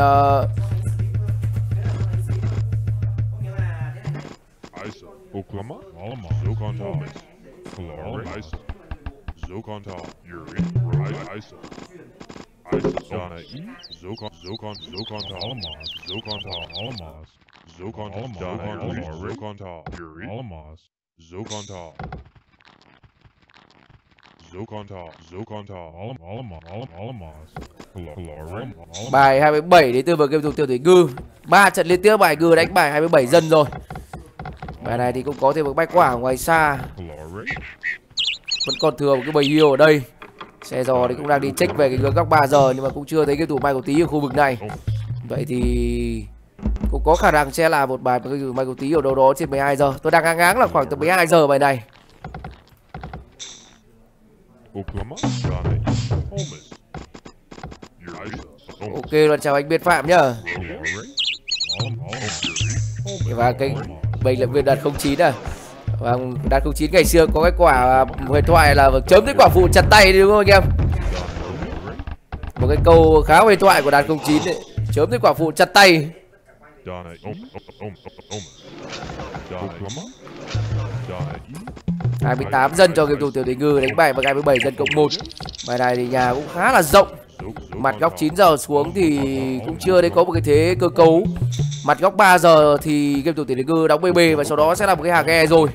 Bài 27 đến từ vào game thủ Tiểu Thủy Ngư. 3 trận liên tiếp bài Ngư đánh bài 27 dân rồi. Bài này thì cũng có thêm một bách quả ở ngoài xa. Vẫn còn thừa một cái bầy hiêu ở đây. Xe giò thì cũng đang đi check về cái hướng góc 3 giờ nhưng mà cũng chưa thấy game thủ Michael Tí ở khu vực này. Vậy thì cũng có khả năng sẽ là một bài game thủ Michael Tí ở đâu đó trên 12 giờ. Tôi đang ngang ngáng là khoảng tầm 12 giờ bài này. Ok luôn, chào anh Biên Phạm nhá. Và cái mình là viên đạt 09 à. Và đạt 09 ngày xưa có cái quả huyền thoại là chớm tới quả phụ chặt tay đúng không anh em? Một cái câu khá huyền thoại của đạt 09 ấy. Chớm tới quả phụ chặt tay. 28 dân cho game thủ Tiểu Thủy Ngư đánh bài và 27 dân cộng 1. Bài này thì nhà cũng khá là rộng. Mặt góc 9 giờ xuống thì cũng chưa thấy có một cái thế cơ cấu. Mặt góc 3 giờ thì game thủ Tiểu Thủy Ngư đóng BB và sau đó sẽ là một cái hàng E rồi.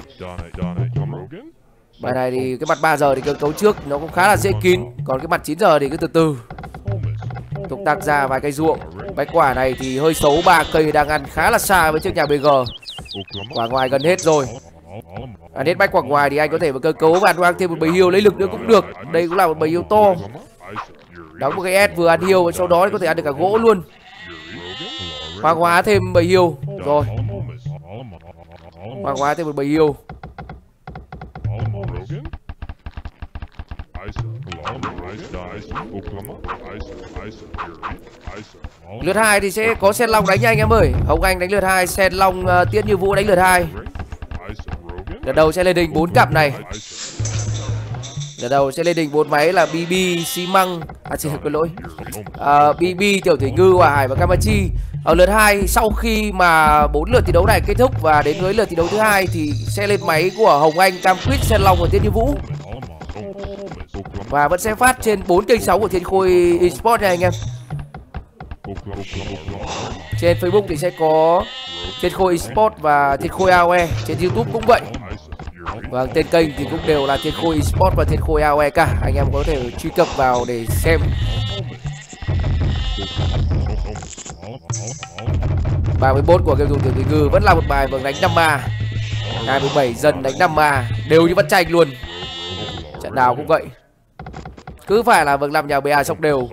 Bài này thì cái mặt 3 giờ thì cơ cấu trước nó cũng khá là dễ kín. Còn cái mặt 9 giờ thì cứ từ từ tục tác ra vài cây ruộng. Bách quả này thì hơi xấu, 3 cây đang ăn khá là xa với chiếc nhà BG. Quả ngoài gần hết rồi. Ăn hết bách quả ngoài thì anh có thể vào cơ cấu và ăn thêm một bầy hiêu lấy lực nữa cũng được. Đây cũng là một bầy hiêu to. Đóng một cái S vừa ăn hiêu và sau đó thì có thể ăn được cả gỗ luôn. Hoàng hóa thêm bầy hiêu. Rồi. Hoàng hóa thêm một bầy hiêu. Lượt 2 thì sẽ có Sen Long đánh nha anh em ơi. Hồng Anh đánh lượt 2, Sen Long Tiết Như Vũ đánh lượt 2. Lượt đầu sẽ lên đỉnh 4 cặp này. Lượt đầu sẽ lên đỉnh 4 máy là BB, Xi Măng, xin có lỗi. BB, Tiểu Thủy Ngư, Hòa Hải và Kamachi. Ở lượt 2 sau khi mà 4 lượt thi đấu này kết thúc và đến với lượt thi đấu thứ 2 thì sẽ lên máy của Hồng Anh, Cam Quýt, Sen Long và Tiết Như Vũ. Và vẫn sẽ phát trên 4 kênh 6 của Thiên Khôi Esports nha anh em. Trên Facebook thì sẽ có Thiên Khôi Esports và Thiên Khôi AOE. Trên YouTube cũng vậy. Và tên kênh thì cũng đều là Thiên Khôi Esports và Thiên Khôi AOE cả. Anh em có thể truy cập vào để xem. 31 của game thủ Tiểu Thủy Ngư vẫn là một bài vâng đánh 5 ma. 27 dân đánh 5 ma, đều như bắt tranh luôn. Trận nào cũng vậy. Cứ phải là vâng làm nhà BA sóc đều.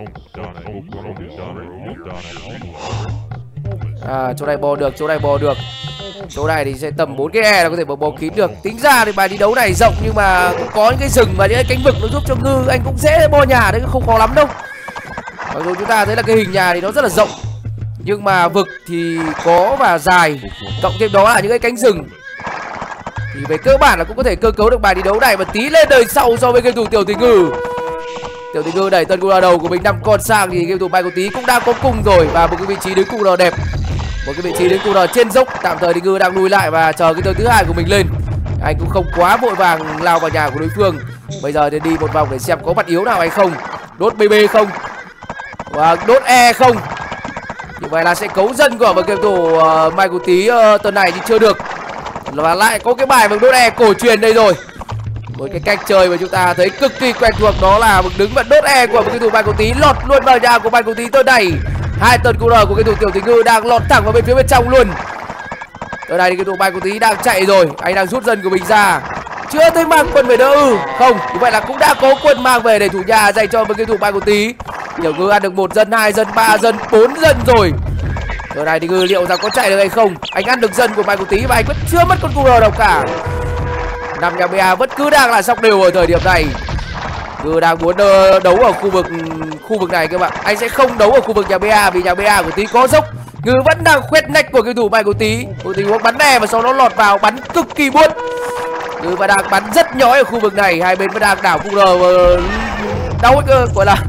Chỗ này bò được, chỗ này bò được. Chỗ này thì sẽ tầm 4 cái E là có thể bò kín được. Tính ra thì bài thi đấu này rộng nhưng mà cũng có những cái rừng và những cái cánh vực nó giúp cho Ngư anh cũng dễ bò nhà đấy, không khó lắm đâu. Mặc dù chúng ta thấy là cái hình nhà thì nó rất là rộng nhưng mà vực thì có và dài, cộng thêm đó là những cái cánh rừng thì về cơ bản là cũng có thể cơ cấu được bài thi đấu này. Và tí lên đời sau so với game thủ Tiểu Thủy Ngư. Tiểu Thủy Ngư đẩy tân cung đầu của mình 5 con sang thì game thủ Michael Tí cũng đang có cung rồi và một cái vị trí đứng cung đẹp, một cái vị trí đứng cung trên dốc. Tạm thời thì Ngư đang lùi lại và chờ cái tờ thứ 2 của mình lên. Anh cũng không quá vội vàng lao vào nhà của đối phương. Bây giờ thì đi một vòng để xem có mặt yếu nào hay không, đốt BB không và đốt E không. Như vậy là sẽ cấu dân của game thủ Michael Tí tuần này thì chưa được. Và lại có cái bài bằng đốt E cổ truyền đây rồi. Một cái cách chơi mà chúng ta thấy cực kỳ quen thuộc đó là một đứng và đốt E của một cái thủ Michael Tí lọt luôn vào nhà của Michael Tí. Tôi đẩy 2 tần QR của cái thủ Tiểu Thủy Ngư đang lọt thẳng vào bên phía bên trong luôn. Ở đây thì cái thủ Michael Tí đang chạy rồi, anh đang rút dân của mình ra. Chưa thấy mang quân về đỡ không, như vậy là cũng đã có quân mang về để thủ nhà dành cho một cái thủ Michael Tí. Tiểu Ngư ăn được 1 dân, 2 dân, 3 dân, 4 dân rồi. Ở đây thì Ngư liệu rằng có chạy được hay không. Anh ăn được dân của Michael Tí và anh vẫn chưa mất con QR nào cả. Năm nhà BA vẫn cứ đang là sóc đều ở thời điểm này. Ngư đang muốn đấu ở khu vực này các bạn. Anh sẽ không đấu ở khu vực nhà BA vì nhà BA của Tí có dốc. Ngư vẫn đang khoét nách của cái thủ Michael Tí. Một tình huống bắn E và sau đó lọt vào bắn cực kỳ buốt. Ngư và đang bắn rất nhói ở khu vực này. Hai bên vẫn đang đảo QR đau cơ gọi là.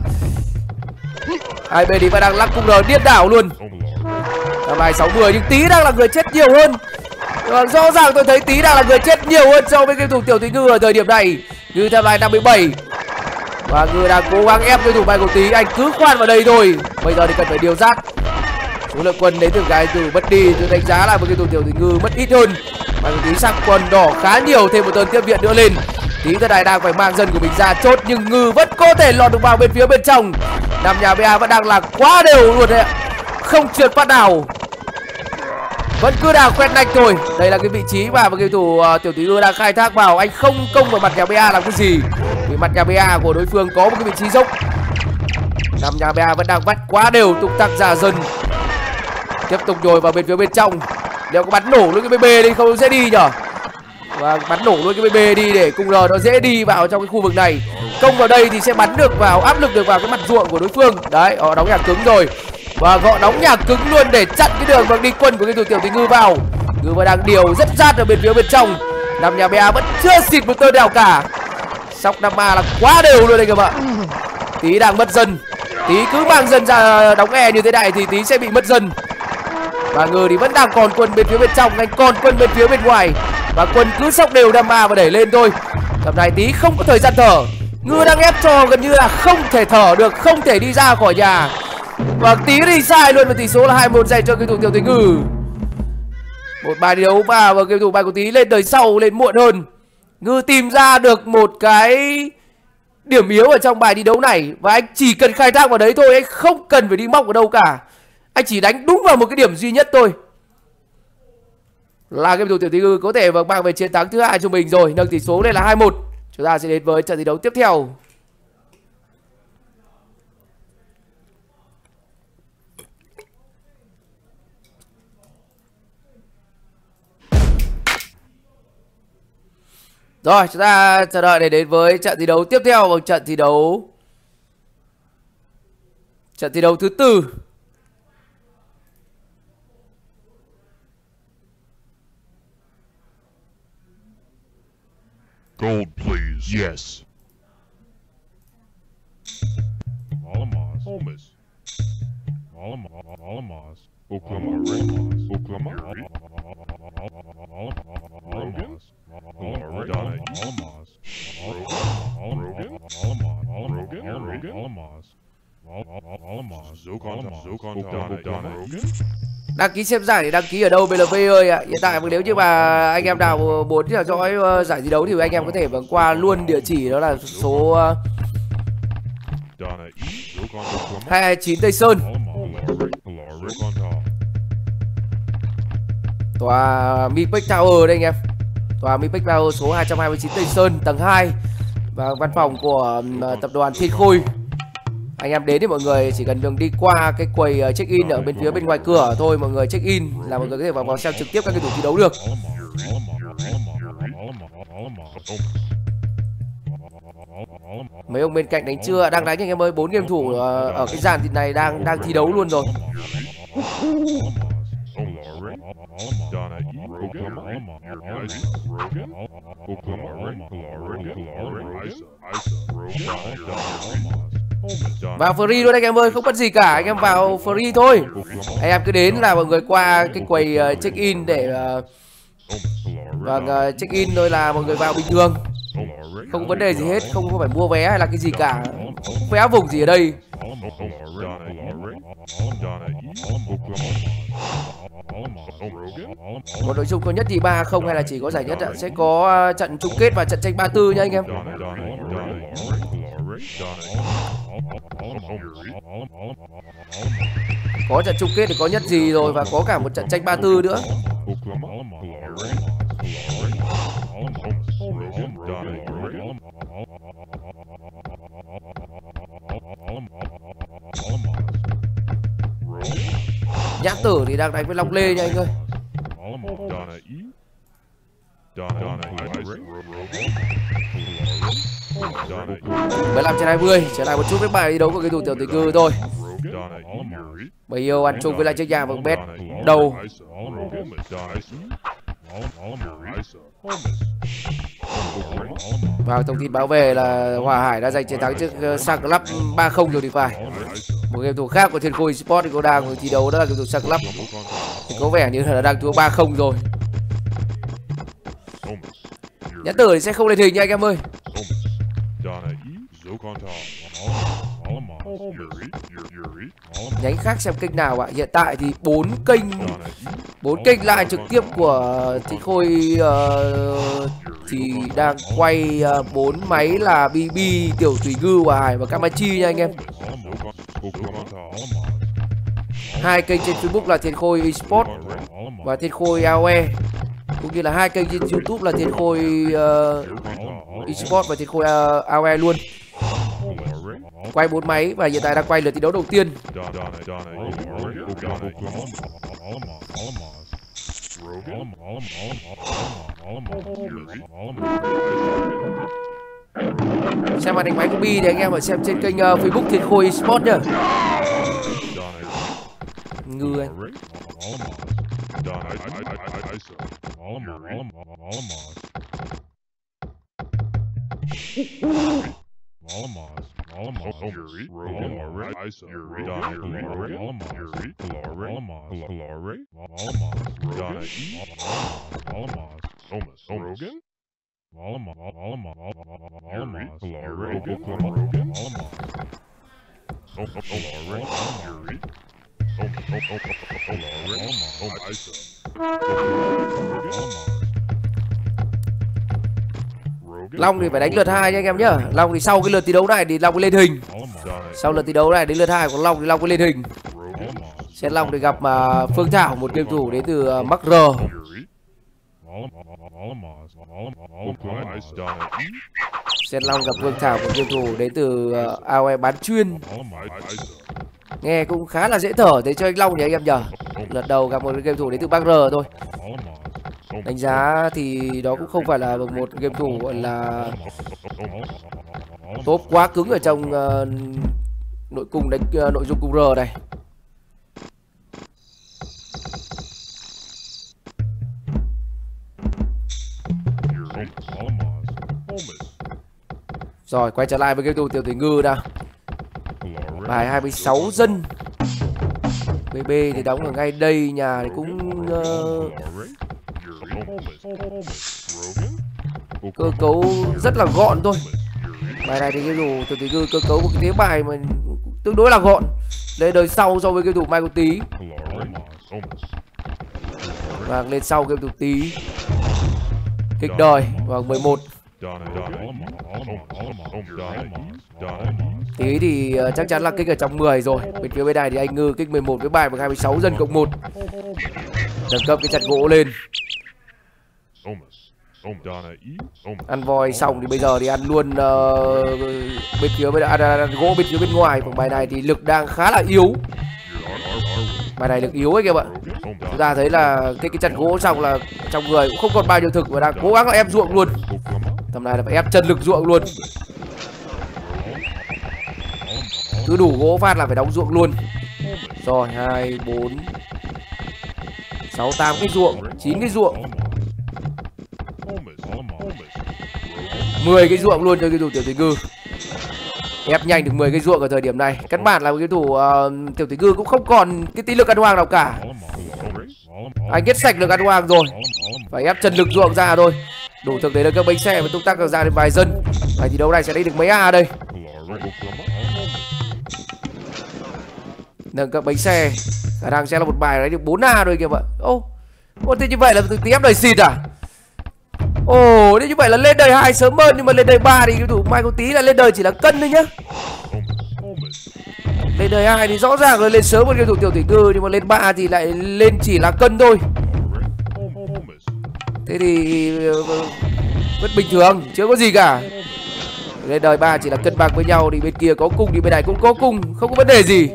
Hai bên thì vẫn đang lắc QR điên đảo luôn. Bài 60 nhưng Tí đang là người chết nhiều hơn. Rõ ràng tôi thấy Tí đang là người chết nhiều hơn so với game thủ Tiểu Thủy Ngư ở thời điểm này. Ngư theo line 57 và Ngư đang cố gắng ép game thủ Michael Tí. Anh cứ khoan vào đây thôi. Bây giờ thì cần phải điều giáp. Số lượng quân đến từ cái từ mất đi, tôi đánh giá là một game thủ Tiểu Thủy Ngư mất ít hơn. Michael Tí sang quân đỏ khá nhiều, thêm một tơn tiếp viện nữa lên. Tí tới này đang phải mang dân của mình ra chốt, nhưng Ngư vẫn có thể lọt được vào bên phía bên trong. Năm nhà BA vẫn đang là quá đều luôn đấy ạ, không trượt phát nào, vẫn cứ đang quét nạch thôi. Đây là cái vị trí mà cầu thủ Tiểu Tí Ngư đang khai thác vào. Anh không công vào mặt nhà BA làm cái gì, vì mặt nhà BA của đối phương có một cái vị trí dốc. Năm nhà BA vẫn đang bắt quá đều, tung tăng ra dần, tiếp tục nhồi vào bên phía bên trong. Nếu có bắn nổ luôn cái BB đi không dễ đi nhở, và bắn nổ luôn cái BB đi để cung R nó dễ đi vào trong cái khu vực này. Công vào đây thì sẽ bắn được vào, áp lực được vào cái mặt ruộng của đối phương. Đấy, họ đóng nhà cứng rồi, và họ đóng nhà cứng luôn để chặn cái đường bằng đi quân của cái thủ Tiểu Tí Ngư vào. Ngư và đang điều rất rát ở bên phía bên trong. Năm nhà BA vẫn chưa xịt một tơ nào cả. Sóc 5A là quá đều luôn đây các bạn. Tí đang mất dân, Tí cứ mang dân ra đóng e như thế này thì Tí sẽ bị mất dân. Và Ngư thì vẫn đang còn quân bên phía bên trong, anh còn quân bên phía bên ngoài, và quân cứ sóc đều 5A và đẩy lên thôi. Tầm này Tí không có thời gian thở, Ngư đang ép cho gần như là không thể thở được, không thể đi ra khỏi nhà. Và Tí đi sai luôn, và tỷ số là 2-1 dành cho cầu thủ Tiểu Tí Ngư. Một bài thi đấu mà cầu thủ bài của Tí lên đời sau, lên muộn hơn. Ngư tìm ra được một cái điểm yếu ở trong bài thi đấu này, và anh chỉ cần khai thác vào đấy thôi, anh không cần phải đi móc ở đâu cả. Anh chỉ đánh đúng vào một cái điểm duy nhất thôi, là cầu thủ Tiểu Tí Ngư có thể mang về chiến thắng thứ 2 cho mình rồi, nâng tỷ số lên là 2-1. Chúng ta sẽ đến với trận thi đấu tiếp theo. Rồi, chúng ta chờ đợi để đến với trận thi đấu tiếp theo, bằng trận thi đấu thứ 4. Gold, please. Yes. Alamos. Holmes. Alamos. Oklahoma. Oklahoma. Alamos. Đăng ký xem giải thì đăng ký ở đâu BLV ơi ạ. Hiện tại nếu như mà anh em nào muốn theo dõi giải thi đấu thì anh em có thể qua luôn địa chỉ, đó là số 229 Tây Sơn, tòa Mipex Tower đây anh em. Tòa Mipex Tower số 229 Tây Sơn tầng 2, và văn phòng của tập đoàn Thiên Khôi. Anh em đến thì mọi người chỉ cần đường đi qua cái quầy check in ở bên phía bên ngoài cửa thôi, mọi người check in là mọi người có thể vào xem trực tiếp các cái thi đấu được. Mấy ông bên cạnh đánh chưa? Đang đánh anh em ơi, 4 game thủ ở cái dàn này đang thi đấu luôn rồi. Vào free luôn anh em ơi, không mất gì cả, anh em vào free thôi. Anh em cứ đến là mọi người qua cái quầy check in để check in thôi, là mọi người vào bình thường, không có vấn đề gì hết, không có phải mua vé hay là cái gì cả, không vé vùng gì ở đây. Một nội dung có nhất thì 3-0 hay là chỉ có giải nhất ạ? Sẽ có trận chung kết và trận tranh 34 nha anh em. Có trận chung kết thì có nhất gì rồi, và có cả một trận tranh 34 nữa. Nhã Tử thì đang đánh với Long Lê nha anh ơi. Mới làm trên 20, trở lại một chút với bài thi đấu của cái thủ Tiểu Tí Ngư thôi. Bấy nhiêu ăn chung với lại chiếc nhà bằng bet đầu. Vào thông tin báo về là Hòa Hải đã giành chiến thắng trước Sang Club 3-0 rồi thì phải. Một game thủ khác của Thiên Khôi Sport thì có đang thi đấu, đó là game thủ Sang Club. Thì có vẻ như là đang thua 3-0 rồi. Nhã Tử thì sẽ không lên hình nha anh em ơi. Nhánh khác xem kênh nào ạ? Hiện tại thì 4 kênh live trực tiếp của Thiên Khôi thì đang quay 4 máy là BB, Tiểu Thủy Ngư, Hòa Hải và Kamachi nha anh em. 2 kênh trên Facebook là Thiên Khôi Esports và Thiên Khôi AOE, cũng như là 2 kênh trên YouTube là Thiên Khôi Esports và Thiên Khôi AOE luôn. Quay 4 máy và hiện tại đang quay lượt thi đấu đầu tiên. Xem màn hình máy của Bi thì anh em phải xem trên kênh Facebook Thiên Khôi Esports nhá. Ngư anh. Long thì phải đánh lượt 2 nha anh em nhá. Long thì sau cái lượt thi đấu này thì Long mới lên hình. Sau lượt thi đấu này đến lượt 2 của Long thì Long mới lên hình. Sen Long thì gặp Phương Thảo, một game thủ đến từ Mắc R. Sen Long gặp Phương Thảo, một game thủ đến từ AOE bán chuyên. Nghe cũng khá là dễ thở thế cho anh Long nhỉ anh em nhở. Lượt đầu gặp một game thủ đến từ Mắc R thôi. Đánh giá thì đó cũng không phải là một game thủ gọi là top quá cứng ở trong nội cung đánh nội dung cung R này. Rồi quay trở lại với game thủ Tiểu Thủy Ngư nào. Bài 26 dân. BB thì đóng ở ngay đây, nhà thì cũng cơ cấu rất là gọn thôi. Bài này thì cái thủ Tiểu Thủy Ngư cơ cấu một cái thế bài mà tương đối là gọn, lên đời sau so với cái thủ Mai Quốc Tý. Và lên sau cái thủ Tý kịch đời vào 11. Tí thì chắc chắn là kích ở trong 10 rồi. Bên phía bên này thì anh Ngư kích 11 với bài bằng 26 dân cộng 1. Nâng cấp cái chặt gỗ lên. Ăn voi xong thì bây giờ thì ăn luôn bên phía bên ăn gỗ bên phía bên ngoài. Còn bài này thì lực đang khá là yếu. Bài này lực yếu ấy kìa bạn. Chúng ta thấy là cái chặt gỗ xong là trong người cũng không còn bao nhiêu thực và đang cố gắng là ép ruộng luôn. Tầm này là phải ép chân lực ruộng luôn. Cứ đủ gỗ phát là phải đóng ruộng luôn. Rồi 2, 4 6, 8 cái ruộng, 9 cái ruộng, 10 cái ruộng luôn cho cái thủ Tiểu Thủy Ngư. Ép nhanh được 10 cái ruộng ở thời điểm này. Căn bản là cái thủ Tiểu Thủy Ngư cũng không còn cái tí lực ăn hoang nào cả. Anh kết sạch lực ăn hoang rồi. Phải ép chân lực ruộng ra thôi. Đủ thực để được các bánh xe và tung tác ra đến vài dân. Bài thi đấu này sẽ lấy được mấy A đây. Nâng các bánh xe, khả năng sẽ là một bài lấy được 4A rồi kìa bạn. Ô, thế như vậy là từ tí ép đời xịt à? Ồ, thế như vậy là lên đời 2 sớm hơn, nhưng mà lên đời 3 thì cái thủ Mai Quốc Tý là lên đời chỉ là cân thôi nhá. Lên đời 2 thì rõ ràng là lên sớm hơn cái thủ Tiểu Thủy Ngư, nhưng mà lên 3 thì lại lên chỉ là cân thôi. Thế thì vẫn bình thường, chưa có gì cả. Lên đời 3 chỉ là cân bằng với nhau, thì bên kia có cung thì bên này cũng có cung, không có vấn đề gì.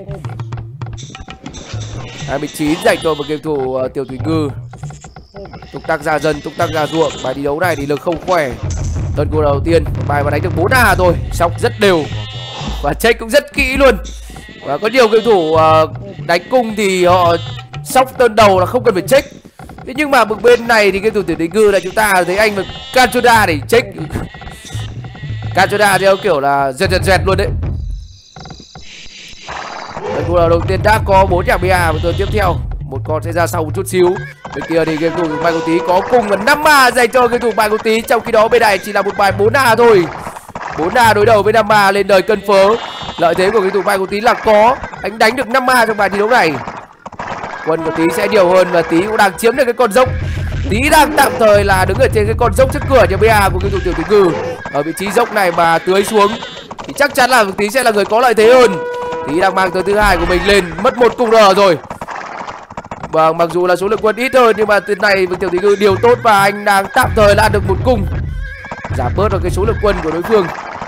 29 dành cho một game thủ Tiểu Thủy Ngư. Tung tăng ra dân, tung tăng ra ruộng. Bài thi đấu này thì lực không khỏe. Tuần cô đầu tiên bài mà đánh được 4A thôi, sóc rất đều và check cũng rất kỹ luôn. Và có nhiều game thủ đánh cung thì họ sóc tân đầu là không cần phải check. Thế nhưng mà bên này thì game thủ Tiểu Thủy Ngư là chúng ta thấy anh Kanchoda để check. Kanchoda theo kiểu là dẹt luôn đấy. Tuần cô đầu tiên đã có 4 tràng BA và tuần tiếp theo một con sẽ ra sau một chút xíu. Bên kia thì game thủ Mai Quốc Tý có cùng là 5A dành cho game thủ Mai Quốc Tý. Trong khi đó bên này chỉ là một bài 4A thôi. 4A đối đầu với 5A lên đời cân phớ. Lợi thế của game thủ Mai Quốc Tý là có. Anh đánh được 5A trong bài thi đấu này. Quân của Tý sẽ nhiều hơn và Tý cũng đang chiếm được cái con dốc. Tý Tí đang tạm thời là đứng ở trên cái con dốc trước cửa cho BA của game thủ Tiểu Thủy Ngư. Ở vị trí dốc này mà tưới xuống thì chắc chắn là Tí sẽ là người có lợi thế hơn. Tí đang mang tới thứ hai của mình lên, mất một cung R rồi. Vâng, mặc dù là số lượng quân ít hơn nhưng mà từ này với Tiểu Thủy Ngư điều tốt và anh đang tạm thời là ăn được một cung, giảm bớt được cái số lượng quân của đối phương.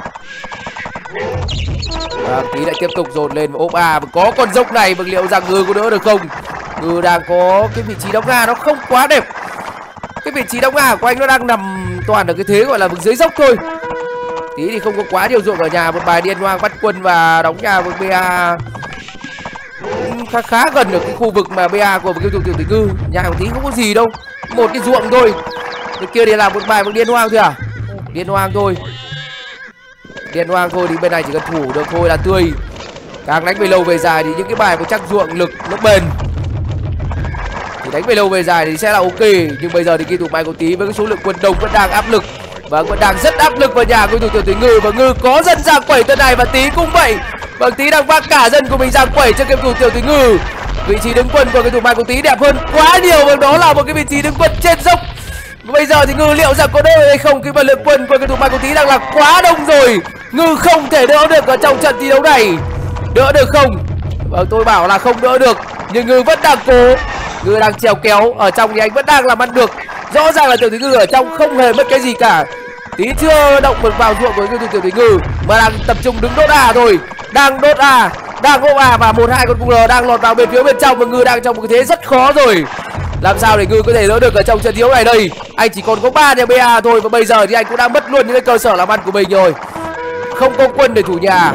Tí lại tiếp tục dồn lên và ốp A. Có con dốc này mà liệu rằng Ngư có đỡ được không? Ngư đang có cái vị trí đóng A nó không quá đẹp. Cái vị trí đóng A của anh nó đang nằm toàn ở cái thế gọi là vực dưới dốc thôi. Tí thì không có quá nhiều ruộng ở nhà. Một bài điên hoang bắt quân và đóng nhà với BA cũng khá gần được cái khu vực mà BA của game thủ Tiểu Thủy Ngư. Nhà của Tí không có gì đâu, một cái ruộng thôi. Cái kia thì là một bài điên hoang thôi à? Điên hoang thôi. Điên hoang thôi thì bên này chỉ cần thủ được thôi là tươi. Càng đánh về lâu về dài thì những cái bài có chắc ruộng lực nó bền thì đánh về lâu về dài thì sẽ là ok. Nhưng bây giờ thì game thủ Mai của Tí với cái số lượng quân đông vẫn đang áp lực và vẫn đang rất áp lực vào nhà của thủ Tiểu Thủy Ngư. Và Ngư có dân ra quẩy tên này và Tí cũng vậy. Và Tí đang vác cả dân của mình ra quẩy cho game thủ Tiểu Thủy Ngư. Vị trí đứng quân của game thủ Mai của Tí đẹp hơn quá nhiều và đó là một cái vị trí đứng quân trên dốc. Bây giờ thì Ngư liệu rằng có đỡ hay không khi mà lượng quân của game thủ Mai của Tí đang là quá đông rồi. Ngư không thể đỡ được ở trong trận thi đấu này. Đỡ được không? Vâng, tôi bảo là không đỡ được nhưng Ngư vẫn đang cố. Ngư đang trèo kéo, ở trong thì anh vẫn đang làm ăn được. Rõ ràng là Tiểu Thủy Ngư ở trong không hề mất cái gì cả. Tí chưa động được vào ruộng của Tiểu Thủy Ngư mà đang tập trung đứng đốt A thôi. Đang đốt A, đang ôm A và 1-2 con cung R đang lọt vào bên phía bên trong và Ngư đang trong một cái thế rất khó rồi. Làm sao để Ngư có thể đỡ được ở trong trận đấu này đây? Anh chỉ còn có 3 nhà BA thôi và bây giờ thì anh cũng đã mất luôn những cái cơ sở làm ăn của mình rồi. Không có quân để thủ nhà.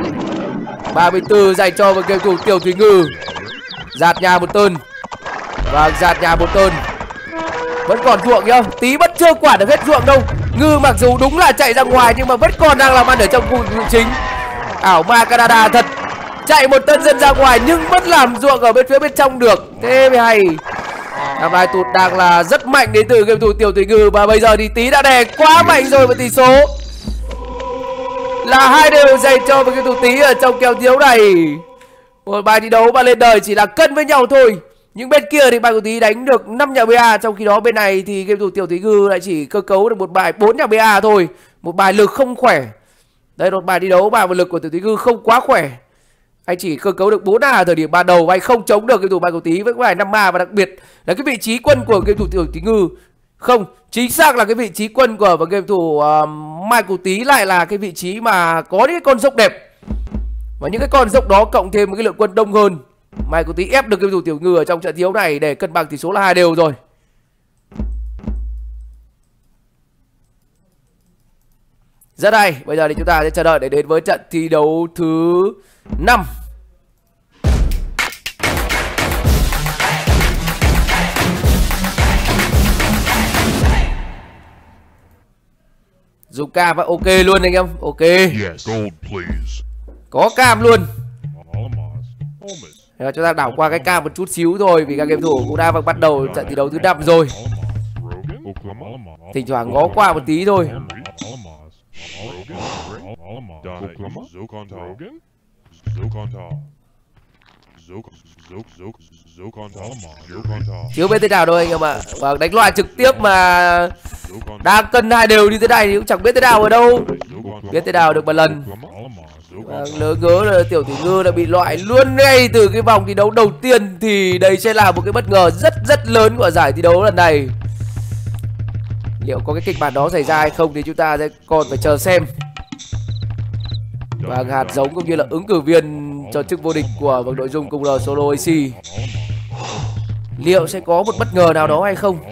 34 dành cho game thủ Tiểu Thủy Ngư. Giạt nhà một tên. Và giạt nhà một tên. Vẫn còn ruộng nhá. Tí vẫn chưa quản được hết ruộng đâu. Ngư mặc dù đúng là chạy ra ngoài nhưng mà vẫn còn đang làm ăn ở trong khu vực chính. Ảo ma Canada thật. Chạy một tân dân ra ngoài nhưng vẫn làm ruộng ở bên phía bên trong được. Thế mới hay. Năm nay tụt đang là rất mạnh đến từ game thủ Tiểu Thủy Ngư. Và bây giờ thì Tí đã đè quá mạnh rồi với tỷ số là 2 đều dành cho game thủ Tí ở trong kèo thiếu này. Một bài thi đấu mà lên đời chỉ là cân với nhau thôi. Nhưng bên kia thì bài của Tí đánh được 5 nhà BA. Trong khi đó bên này thì game thủ Tiểu Thủy Ngư lại chỉ cơ cấu được một bài 4 nhà BA thôi. Một bài lực không khỏe. Đây là một bài thi đấu mà lực của Tiểu Thủy Ngư không quá khỏe. Anh chỉ cơ cấu được 4 A ở thời điểm ban đầu và anh không chống được game thủ Mai của Tí với bài 5 A. Và đặc biệt là cái vị trí quân của game thủ Tiểu Thủy Ngư, không, chính xác là cái vị trí quân của game thủ Mai của Tí lại là cái vị trí mà có những cái con dốc đẹp. Và những cái con dốc đó cộng thêm một cái lượng quân đông hơn, Mai của Tí ép được game thủ Tiểu Ngư ở trong trận thi đấu này để cân bằng tỷ số là 2 đều rồi. Rất hay. Bây giờ thì chúng ta sẽ chờ đợi để đến với trận thi đấu thứ 5. Dùng cam ok luôn anh em. Ok. Yes. Gold, please. Có cam luôn. Almost. Chúng ta đảo qua cái cam một chút xíu thôi vì các game thủ cũng đã bắt đầu trận thi đấu thứ 5 rồi. Thỉnh thoảng ngó qua một tí thôi. Thiếu biết thế nào đâu anh em ạ. Và đánh loại trực tiếp mà đang cân 2 đều như thế này thì cũng chẳng biết thế nào ở đâu. Biết thế nào được một lần. Lỡ ngớ là Tiểu Thủy Ngư đã bị loại luôn ngay từ cái vòng thi đấu đầu tiên. Thì đây sẽ là một cái bất ngờ rất lớn của giải thi đấu lần này. Liệu có cái kịch bản đó xảy ra hay không thì chúng ta sẽ còn phải chờ xem. Và hạt giống cũng như là ứng cử viên cho chức vô địch của vòng nội dung cùng R Solo AC, liệu sẽ có một bất ngờ nào đó hay không?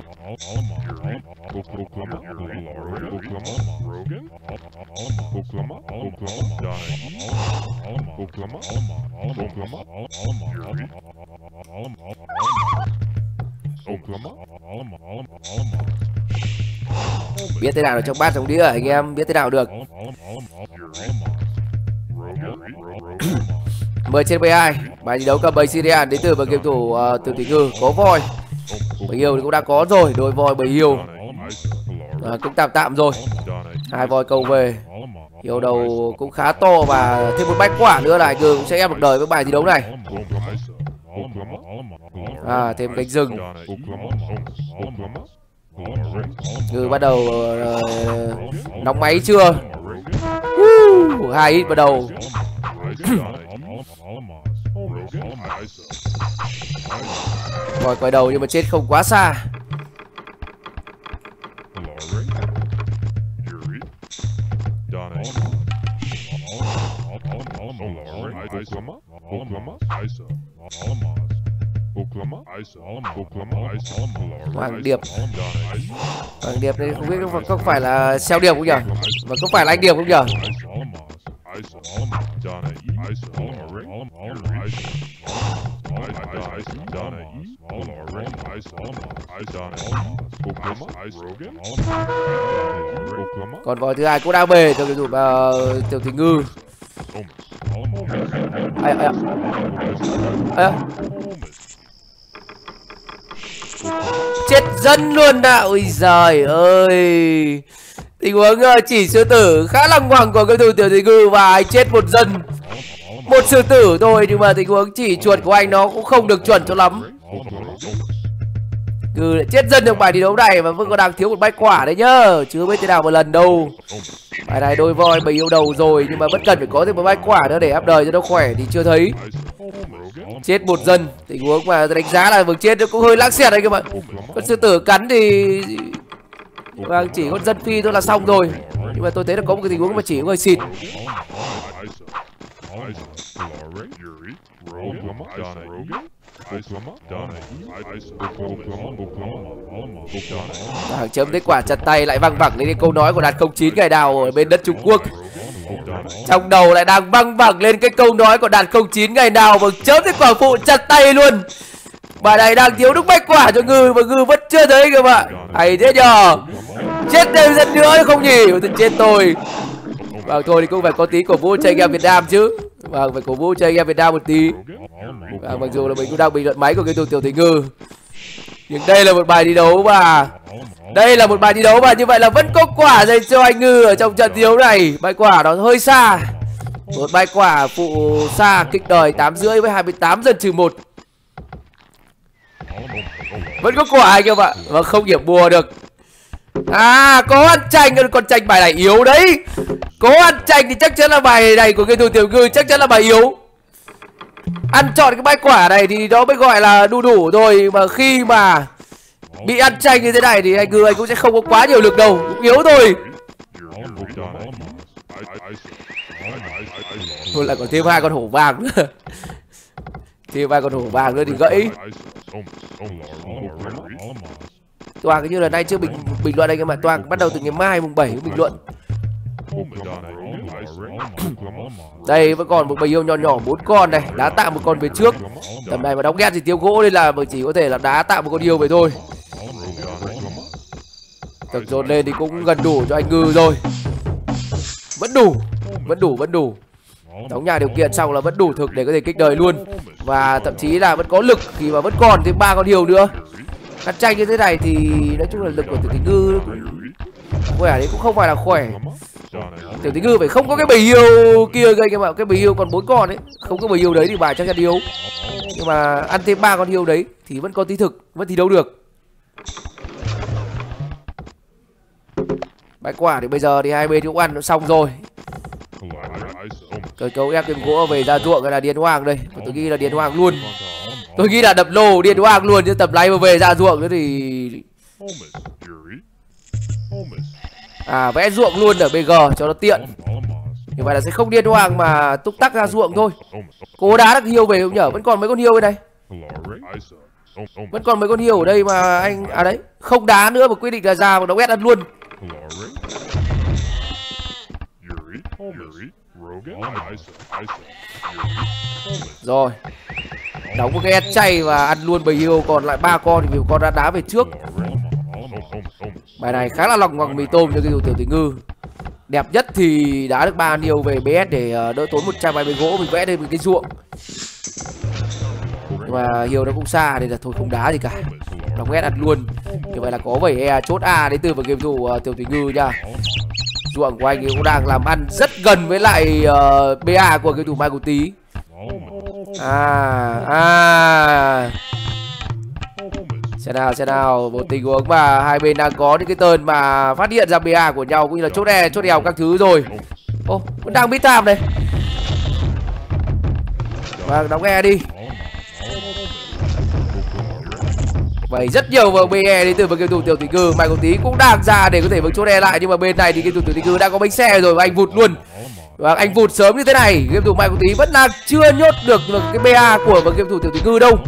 Biết thế nào được trong bát trong đĩa anh em, biết thế nào được. 10 trên 12. Bài thi đấu cầm bầy Syrian đến từ game thủ Tiểu Thủy Ngư. Có voi bầy hiêu thì cũng đã có rồi. Đôi voi bầy hiêu cũng tạm rồi. 2 voi câu về. Hiêu đầu cũng khá to và thêm một bách quả nữa là Ngư cũng sẽ ép được đời với bài thi đấu này. Oklahoma. Thêm cánh rừng. Ngư bắt đầu nóng máy chưa? 2 hit bắt đầu. Rồi quay đầu nhưng mà chết không quá xa. Hoàng Điệp. Hoàng Điệp đây không biết có phải là Xeo Điệp không nhỉ? Và có phải là anh Điệp không nhỉ? Còn vòi thứ hai cũng đang bề cho cái dụ Tiểu Thủy Ngư. Chết dân luôn ạ. Ôi giời ơi. Tình huống chỉ sư tử khá là ngoằng của cái thủ Tiểu Thủy Ngư và anh chết một dân. Một sư tử thôi nhưng mà tình huống chỉ chuột của anh nó cũng không được chuẩn cho lắm. Ngư lại chết dân trong bài thi đấu này và vẫn còn đang thiếu một bãi quả đấy nhá. Chưa biết thế nào một lần đâu. Bài này đôi voi bầy yêu đầu rồi nhưng mà vẫn cần phải có thêm một bãi quả nữa để áp đời cho nó khỏe thì chưa thấy. Chết một dân. Tình huống mà đánh giá là vừa chết nó cũng hơi lãng xẹt đấy các bạn. Con sư tử cắn thì vâng, chỉ con dân phi thôi là xong rồi. Nhưng mà tôi thấy là có một cái tình huống mà chỉ hơi xịt. Hàng chấm thấy quả chặt tay lại văng vẳng lên cái câu nói của Đạt 09 Ngày Đào ở bên đất Trung Quốc. Trong đầu lại đang văng vẳng lên cái câu nói của Đạt 09 Ngày Nào và chớm thấy quả phụ chặt tay luôn. Bà này đang thiếu đúng bách quả cho Ngư mà Ngư vẫn chưa thấy các bạn. Hay thế nhờ. Chết thêm dân nữa không nhỉ? Tôi chết tôi. Vâng thôi thì cũng phải có tí cổ vũ cho anh em Việt Nam chứ. Vâng phải cổ vũ cho anh em Việt Nam một tí. Vâng, mặc dù là mình cũng đang bình luận máy của cái Tiểu Thủy Ngư. Nhưng đây là một bài thi đấu mà. Đây là một bài thi đấu mà như vậy là vẫn có quả dành cho anh Ngư ở trong trận thi đấu này. Bài quả nó hơi xa. Một bài quả phụ xa kích đời 8,5 với 28 dân trừ 1. Vẫn có quả anh em ạ. Và không điểm bùa được. À có ăn chanh, con chanh bài này yếu đấy. Có ăn chanh thì chắc chắn là bài này của cái Tiểu Thủy Ngư chắc chắn là bài yếu. Ăn chọn cái bãi quả này thì nó mới gọi là đu đủ thôi. Mà khi mà bị ăn chanh như thế này thì anh Ngư anh cũng sẽ không có quá nhiều lực đâu. Cũng yếu thôi. Thôi lại còn thêm 2 con hổ vàng nữa. Thêm 2 con hổ vàng nữa thì gãy. Toàn như là nay chưa bình luận anh em ạ. Toàn bắt đầu từ ngày mai mùng 7 bình luận. Đây vẫn còn một bầy yêu nhỏ nhỏ 4 con này. Đá tạm một con về trước. Tầm này mà đóng ghét thì tiêu gỗ nên là chỉ có thể là đá tạm một con yêu về thôi. Tầm dồn lên thì cũng gần đủ cho anh Ngư rồi. Vẫn đủ. Vẫn đủ. Đóng nhà điều kiện xong là vẫn đủ thực để có thể kích đời luôn. Và thậm chí là vẫn có lực khi mà vẫn còn thêm 3 con yêu nữa. Cắt tranh như thế này thì nói chung là lực của Tiểu Thủy Ngư khỏe thì cũng không phải là khỏe. Tiểu Thủy Ngư phải không có cái bầy yêu kia gây các bạn. Cái bầy yêu còn 4 con ấy. Không có bầy yêu đấy thì bài chắc chắn yếu. Nhưng mà ăn thêm 3 con yêu đấy thì vẫn có tí thực, vẫn thi đấu được. Bãi quả thì bây giờ thì hai bên cũng ăn xong rồi. Cơ cấu ép thêm gỗ về ra ruộng hay là Điền Hoàng đây. Tôi nghĩ là Điền Hoàng luôn. Tôi nghĩ là đập lô Điền Hoàng luôn chứ tập này mà về ra ruộng nữa thì vẽ ruộng luôn ở BG cho nó tiện. Như vậy là sẽ không Điền Hoàng mà túc tắc ra ruộng thôi. Cố đá được hiêu về không nhở? Vẫn còn mấy con hiêu bên đây. Vẫn còn mấy con hiêu ở đây mà anh đấy không đá nữa mà quyết định là ra và nó ghét ăn luôn. Rồi đóng một cái ép chay và ăn luôn bầy hiêu. Còn lại 3 con thì vì con đã đá về trước. Bài này khá là lòng ngoằng mì tôm cho cái Tiểu Thủy Ngư. Đẹp nhất thì đá được 3 hiêu về BS để đỡ tốn 120 gỗ. Mình vẽ lên một cái ruộng. Nhưng mà hiêu nó cũng xa nên là thôi không đá gì cả. Đóng ghét ăn luôn. Như vậy là có 7 E chốt A đến từ vào game thủ Tiểu Thủy Ngư nha. Ruộng của anh ấy cũng đang làm ăn rất gần với lại BA của game thủ Mai Cổ Tí. Xem nào, một tình huống mà hai bên đang có những cái tơn mà phát hiện ra BA của nhau cũng như là chốt e, chốt đèo các thứ rồi. Ô, vẫn đang mid time này. Vâng, đóng e đi. Vậy rất nhiều vào BE đến từ game thủ Tiểu Thủy Ngư. Michael Tí cũng đang ra để có thể chốt e lại, nhưng mà bên này thì game thủ Tiểu Thủy Ngư đang có bánh xe rồi và anh vụt luôn. Và anh vụt sớm như thế này, game thủ Michael Tí vẫn đang chưa nhốt được cái BA của game thủ Tiểu Thủy Ngư đâu.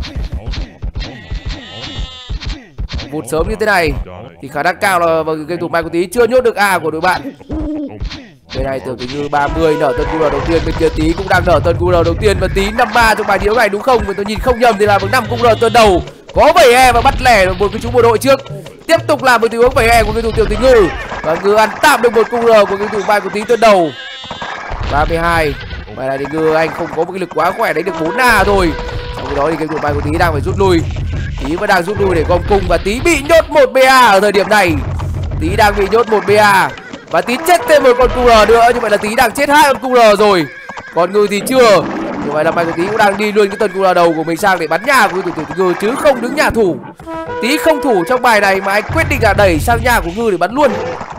Vụt sớm như thế này thì khả năng cao là game thủ Michael Tí chưa nhốt được A của đội bạn. Bên này Tiểu Thủy Ngư 30 nở tân cung đầu tiên, bên kia Tí cũng đang nở tân cung đầu tiên và Tí 5-3 trong bài đấu này đúng không? Mà tôi nhìn không nhầm thì là với 5 cung tân đầu. Có 7E và bắt lẻ một cái chú bộ đội trước. Tiếp tục làm một tình huống 7E của game thủ Tiểu Thủy Ngư và Ngư ăn tạm được một cung R của game thủ Michael Tí tân đầu. 32. Bài này thì Ngư anh không có một cái lực quá khỏe đánh được 4A thôi. Trong khi đó thì game thủ Michael Tí đang phải rút lui. Tí vẫn đang rút lui để gom cung và Tí bị nhốt một BA ở thời điểm này. Tí đang bị nhốt một BA và Tí chết thêm một con cung R nữa, như vậy là Tí đang chết 2 con cung R rồi. Còn Ngư thì chưa. Như vậy là Michael Tí cũng đang đi luôn cái tân cung R đầu của mình sang để bắn nhà của Tiểu Thủy Ngư chứ không đứng nhà thủ. Tí không thủ trong bài này mà anh quyết định là đẩy sang nhà của Ngư để bắn luôn.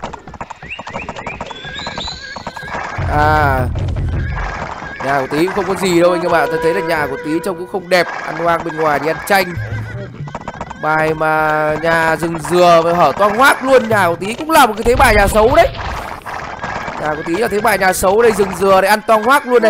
Nhà của Tí cũng không có gì đâu anh các bạn. Tôi thấy là nhà của Tí trông cũng không đẹp. Ăn hoang bên ngoài thì ăn chanh. Bài mà nhà rừng dừa và hở toang hoác luôn. Nhà của Tí cũng là một cái thế bài nhà xấu đấy. Nhà của Tí là thế bài nhà xấu đây. Rừng dừa để ăn toang hoác luôn này.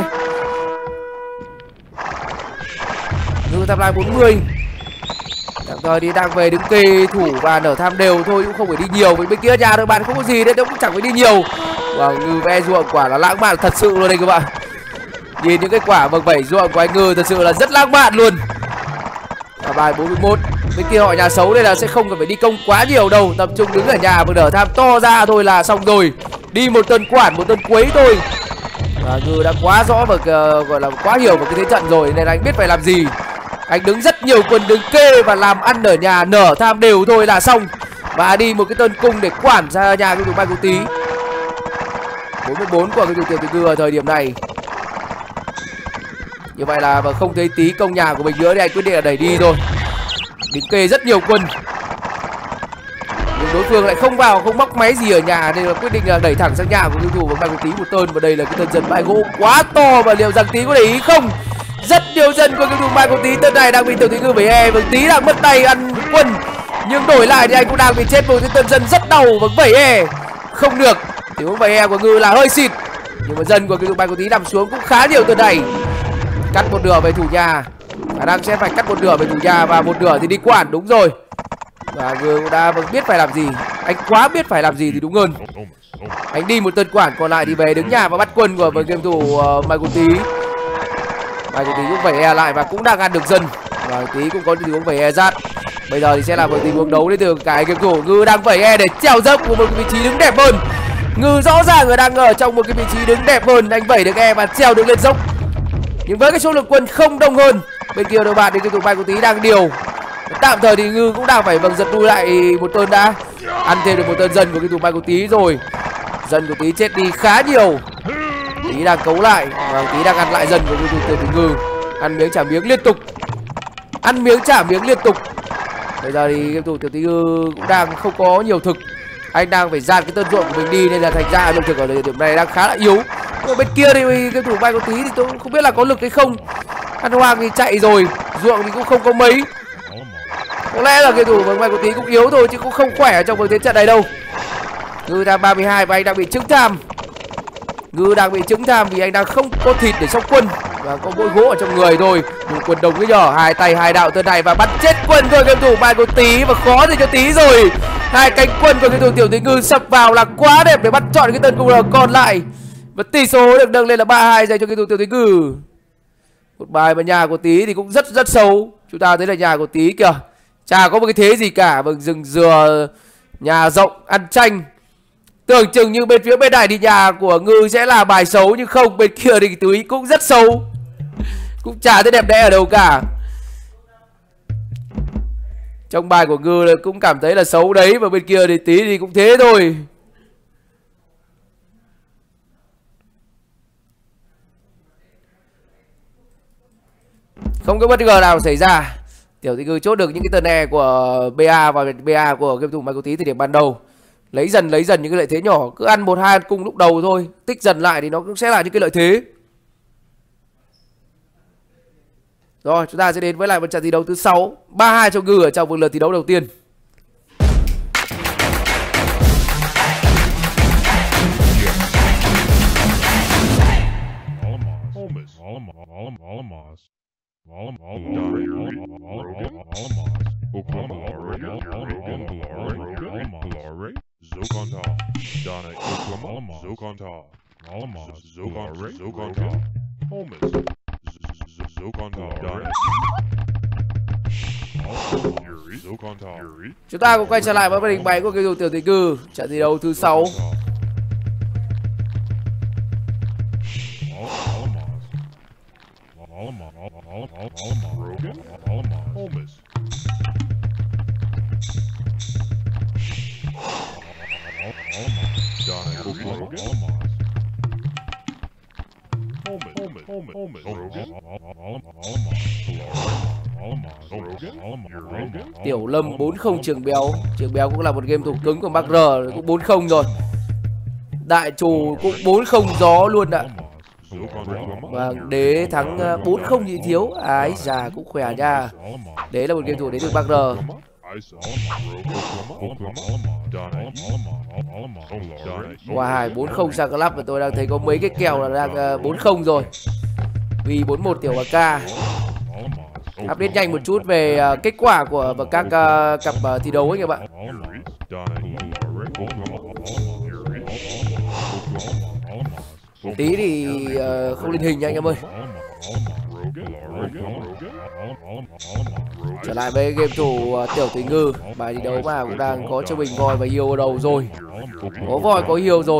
Ngư tham lai 40. Tạm thời thì đang về đứng kê thủ và nở tham đều thôi, cũng không phải đi nhiều. Với bên kia nhà đội bạn không có gì đấy, cũng chẳng phải đi nhiều. Và Ngư ve ruộng quả là lãng mạn thật sự luôn đây các bạn. Nhìn những cái quả vầng vẩy ruộng của anh Ngư thật sự là rất lãng mạn luôn. Và bài 41. Bên kia họ nhà xấu đây là sẽ không cần phải đi công quá nhiều đâu, tập trung đứng ở nhà và nở tham to ra thôi là xong rồi. Đi một tân quản, một tân quấy thôi. Và Ngư đã quá rõ và gọi là quá hiểu về cái thế trận rồi nên anh biết phải làm gì. Anh đứng rất nhiều quân đứng kê và làm ăn ở nhà nở tham đều thôi là xong. Và đi một cái tân cung để quản ra nhà của Michael Tí. 44 của cái Tiểu Thủy Ngư ở thời điểm này. Như vậy là và không thấy Tí công nhà của mình nữa thì anh quyết định là đẩy đi thôi. Đứng kê rất nhiều quân. Nhưng đối phương lại không vào, không móc máy gì ở nhà nên là quyết định là đẩy thẳng sang nhà của đối thủ và Michael Tí một tơn. Và đây là cái thân dân bãi gỗ quá to và liệu rằng Tí có để ý không? Rất nhiều dân của cái thủ Michael Tí tân này đang bị Tiểu Thủy Ngư về e và Tí đang mất tay ăn quân. Nhưng đổi lại thì anh cũng đang bị chết một cái tân dân rất đau và vẩy e. Không được. Tình huống vẩy e của Ngư là hơi xịt. Nhưng mà dân của cái thủ Michael Tí nằm xuống cũng khá nhiều tân này. Cắt một nửa về thủ nhà. Khả năng sẽ phải cắt một nửa về thủ nhà và một nửa thì đi quản, đúng rồi. Và Ngư cũng đã biết phải làm gì. Anh quá biết phải làm gì thì đúng hơn. Anh đi một tân quản, còn lại thì về đứng nhà và bắt quân của game thủ Michael Tí. Michael Tí cũng vẩy e lại và cũng đang ăn được dân. Và Tí cũng có tình huống vẩy e rát. Bây giờ thì sẽ là một tình huống đấu đến từ cái game thủ Ngư đang vẩy e để trèo dốc của một cái vị trí đứng đẹp hơn. Ngư rõ ràng là đang ở trong một cái vị trí đứng đẹp hơn, anh vẩy được e và trèo được lên dốc. Nhưng với cái số lượng quân không đông hơn, bên kia đội bạn thì cái thủ Michael Tí đang điều. Tạm thời thì Ngư cũng đang phải giật lui lại một tơn đã. Ăn thêm được một tơn dân của cái thủ Michael Tí rồi. Dân của Tí chết đi khá nhiều. Tí đang cấu lại và Tí đang ăn lại dân của cái thủ Tiểu Thủy Ngư. Ăn miếng trả miếng liên tục. Ăn miếng trả miếng liên tục. Bây giờ thì game thủ Tiểu Thủy Ngư cũng đang không có nhiều thực. Anh đang phải dàn cái tơn ruộng của mình đi nên là thành ra lương thực ở thời điểm này đang khá là yếu. Nhưng bên kia thì game thủ Michael Tí thì tôi cũng không biết là có lực hay không. Ăn hoang thì chạy rồi, ruộng thì cũng không có mấy. Có lẽ là game thủ Michael Tí cũng yếu thôi chứ cũng không khỏe trong cái thế trận này đâu. Ngư đang 32 và anh đang bị trứng tham. Ngư đang bị trứng tham vì anh đang không có thịt để sóc quân và có mỗi gỗ ở trong người thôi. Một quân đồng cái nhỏ, hai tay hai đạo tên này và bắn chết quân thôi game thủ Michael Tí và khó thì cho Tí rồi. Hai cánh quân của game thủ Tiểu Thủy Ngư sập vào là quá đẹp để bắt chọn cái tên cung R còn lại. Và tỷ số được nâng lên là 3-2 dành cho game thủ Tiểu Thủy Ngư. Một bài mà nhà của Tí thì cũng rất xấu. Chúng ta thấy là nhà của Tí kìa, chả có một cái thế gì cả, bằng rừng dừa, nhà rộng, ăn chanh. Tưởng chừng như bên phía bên này thì nhà của Ngư sẽ là bài xấu, nhưng không, bên kia thì Tí cũng rất xấu. Cũng chả thấy đẹp đẽ ở đâu cả. Trong bài của Ngư cũng cảm thấy là xấu đấy, và bên kia thì Tí thì cũng thế thôi. Không có bất ngờ nào xảy ra. Tiểu Tình Ngư chốt được những cái turn e của BA và BA của game thủ Mai Quốc Tý thời điểm ban đầu. Lấy dần những cái lợi thế nhỏ, cứ ăn 1-2 cung lúc đầu thôi, tích dần lại thì nó cũng sẽ là những cái lợi thế. Rồi, chúng ta sẽ đến với lại một trận thi đấu thứ 6, 3-2 cho Ngư ở trong vòng lượt thi đấu đầu tiên. Chúng ta cũng quay trở lại với màn hình máy của game thủ Tiểu Tình Ngư, trận thi đấu thứ 6. Tiểu Lâm 4-0 Trường Béo. Trường Béo cũng là một game thủ cứng của Mark R, cũng 4-0 rồi. Đại Trù cũng 4-0 gió luôn ạ. Vâng, Đế thắng 4-0 nhị thiếu. Ái già cũng khỏe nha. Đấy là một game thủ đến từ Mark R. Qua 2 4-0 sang club và tôi đang thấy có mấy cái kèo là đang 4-0 rồi. Vì 4-1 Tiểu AK. Update nhanh một chút về kết quả của các cặp thi đấu ấy các bạn. Tí thì không lên hình nha anh em ơi. Trở lại với game thủ Tiểu Tình Ngư. Bài thi đấu mà cũng đang có cho mình voi và heal ở đầu rồi. Có voi có heal rồi.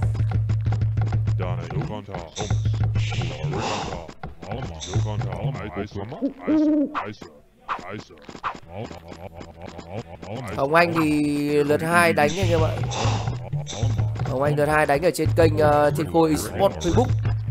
Hồng Anh thì lượt 2 đánh anh em ạ. Hồng Anh lượt 2 đánh ở trên kênh Thiên Khôi Esports Facebook.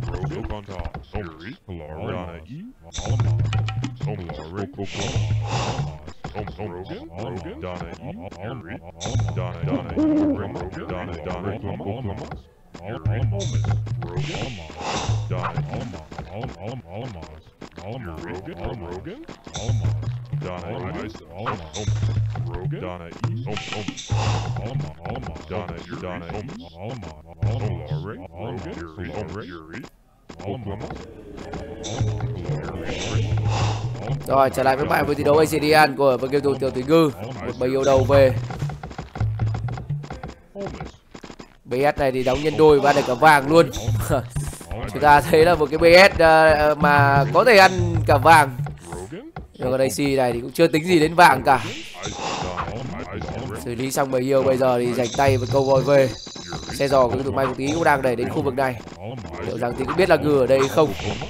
Rồi trở lại với bài với thi đấu ACDN của game thủ Tiểu Tình Ngư. Một bầy yêu đầu về. BS này thì đóng nhân đôi và được cả vàng luôn. Chúng ta thấy là một cái BS mà có thể ăn cả vàng. Nhưng còn AC này thì cũng chưa tính gì đến vàng cả. Xử lý xong bầy yêu bây giờ thì rảnh tay với câu voi về. Xe giò của tụi Mai Quốc Tý cũng đang đẩy đến khu vực này. Liệu rằng thì cũng biết là Ngư ở đây không?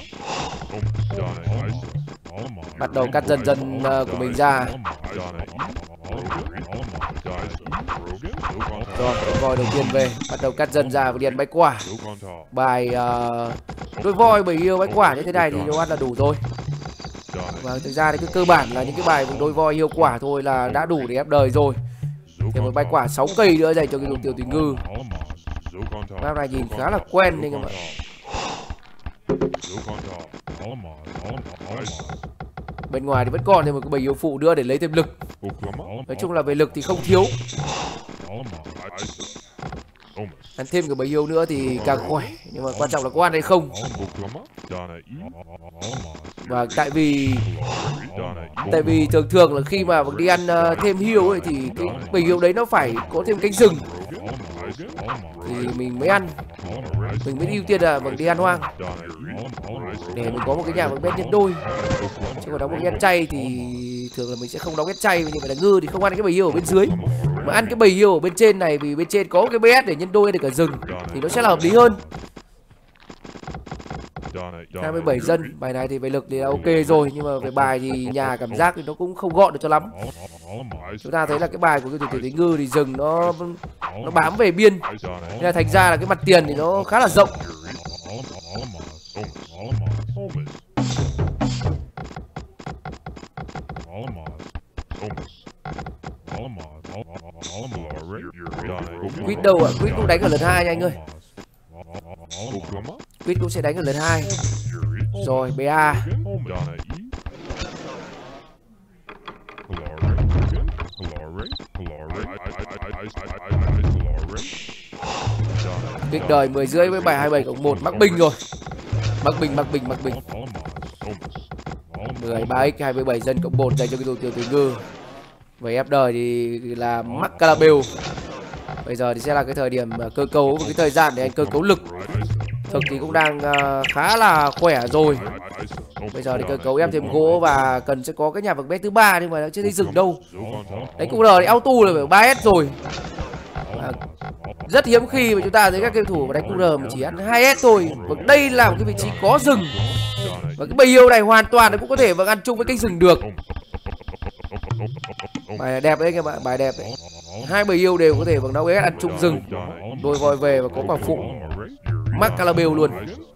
Bắt đầu cắt dần dần của mình ra. Rồi, voi đầu tiên về. Bắt đầu cắt dần ra và điền bách quả. Bài đôi voi bầy yêu bách quả như thế này thì nó ăn là đủ thôi. Và thực ra thì cái cơ bản là những cái bài đôi voi hiệu quả thôi là đã đủ để ép đời rồi. Thêm một bách quả 6 cây nữa dành cho cái Tiểu Tình Ngư. Map này nhìn khá là quen nên các bạn. Bên ngoài thì vẫn còn thêm một cái bầy yêu phụ nữa để lấy thêm lực. Nói chung là về lực thì không thiếu. Ăn thêm cái bầy yêu nữa thì càng khỏe. Nhưng mà quan trọng là có ăn hay không. Và tại vì thường là khi mà đi ăn thêm heal ấy thì cái bầy yêu đấy nó phải có thêm cánh rừng thì mình mới ăn. Mình mới ưu tiên là đi ăn hoang để mình có một cái nhà một bét nhân đôi. Chứ còn đóng một cái chay thì thường là mình sẽ không đóng cái chay. Nhưng mà là Ngư thì không ăn cái bầy yêu ở bên dưới mà ăn cái bầy yêu ở bên trên này, vì bên trên có cái BS để nhân đôi để cả rừng thì nó sẽ là hợp lý hơn. 27 dân, bài này thì về lực thì là ok rồi, nhưng mà về bài thì nhà cảm giác thì nó cũng không gọn được cho lắm. Chúng ta thấy là cái bài của cái Tiểu Tình Ngư thì rừng nó bám về biên, nên là thành ra là cái mặt tiền thì nó khá là rộng. đâu ạ? Quýt cũng đánh ở lượt 2 nha anh ơi. Quýt cũng sẽ đánh ở lượt 2. Rồi BA. Kích đời 10 rưỡi với 727 cộng 1 mắc bình rồi. Mắc bình. 13x 27 dân cộng 1 dành cho cái thủ tiểu tử ngư. Với ép đời thì là mắc Calabel. Bây giờ thì sẽ là cái thời điểm cơ cấu và cái thời gian để anh cơ cấu lực. Thực thì cũng đang khá là khỏe rồi. Bây giờ thì cơ cấu ép thêm gỗ và cần sẽ có cái nhà vực bé thứ 3 nhưng mà nó chưa thấy dừng đâu. Đánh QR thì auto là phải 3S rồi. Rất hiếm khi mà chúng ta thấy các game thủ đánh QR mà chỉ ăn 2S thôi. Và đây là một cái vị trí có rừng. Và cái bầy yêu này hoàn toàn nó cũng có thể ăn chung với kênh rừng được. Bài đẹp đấy các bạn, bài đẹp đấy. Hai bầy yêu đều có thể bằng đấu ăn chung rừng. Đôi voi về và có quả phụ. Mắc Calabel luôn.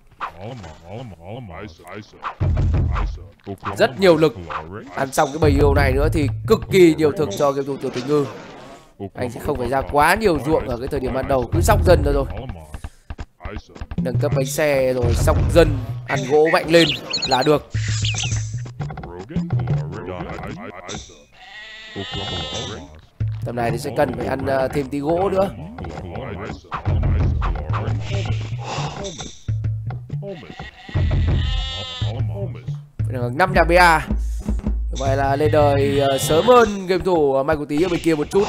Rất nhiều lực. Ăn xong cái bầy yêu này nữa thì cực kỳ nhiều thực cho game thủ tiểu tử ngư. Anh sẽ không phải ra quá nhiều ruộng ở cái thời điểm ban đầu, cứ sóc dần thôi. Nâng cấp bánh xe rồi sóc dần, ăn gỗ mạnh lên là được. Tầm này thì sẽ cần phải ăn thêm tí gỗ nữa. 5 nhà BA. Vậy là lên đời sớm hơn game thủ Michael Tí ở bên kia một chút.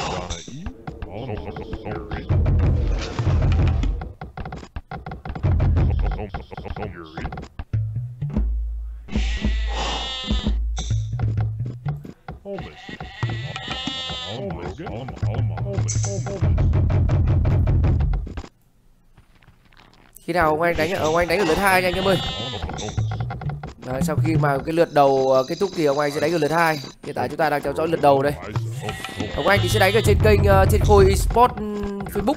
Khi nào ông anh đánh ở lượt 2 nha anh em ơi. Đấy, sau khi mà cái lượt đầu kết thúc thì ông anh sẽ đánh ở lượt 2. Hiện tại chúng ta đang theo dõi lượt đầu đây. Ông anh thì sẽ đánh ở trên kênh trên khôi eSport Facebook.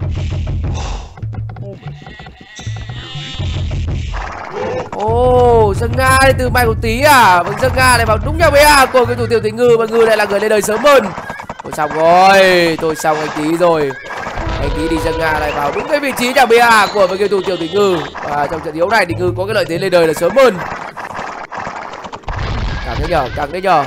Dân Nga từ Michael Tí à? Vâng, Dân Nga lại vào đúng nhà BA của cái thủ tiểu tử ngư và ngư lại là người lên đời sớm hơn. Tôi xong rồi, tôi xong anh Tí rồi. Anh Tí đi Dân Nga lại vào đúng cái vị trí nhà BA của cái thủ tiểu tử ngư. Và trong trận đấu này thì ngư có cái lợi thế lên đời là sớm hơn. Càng đấy nhờ.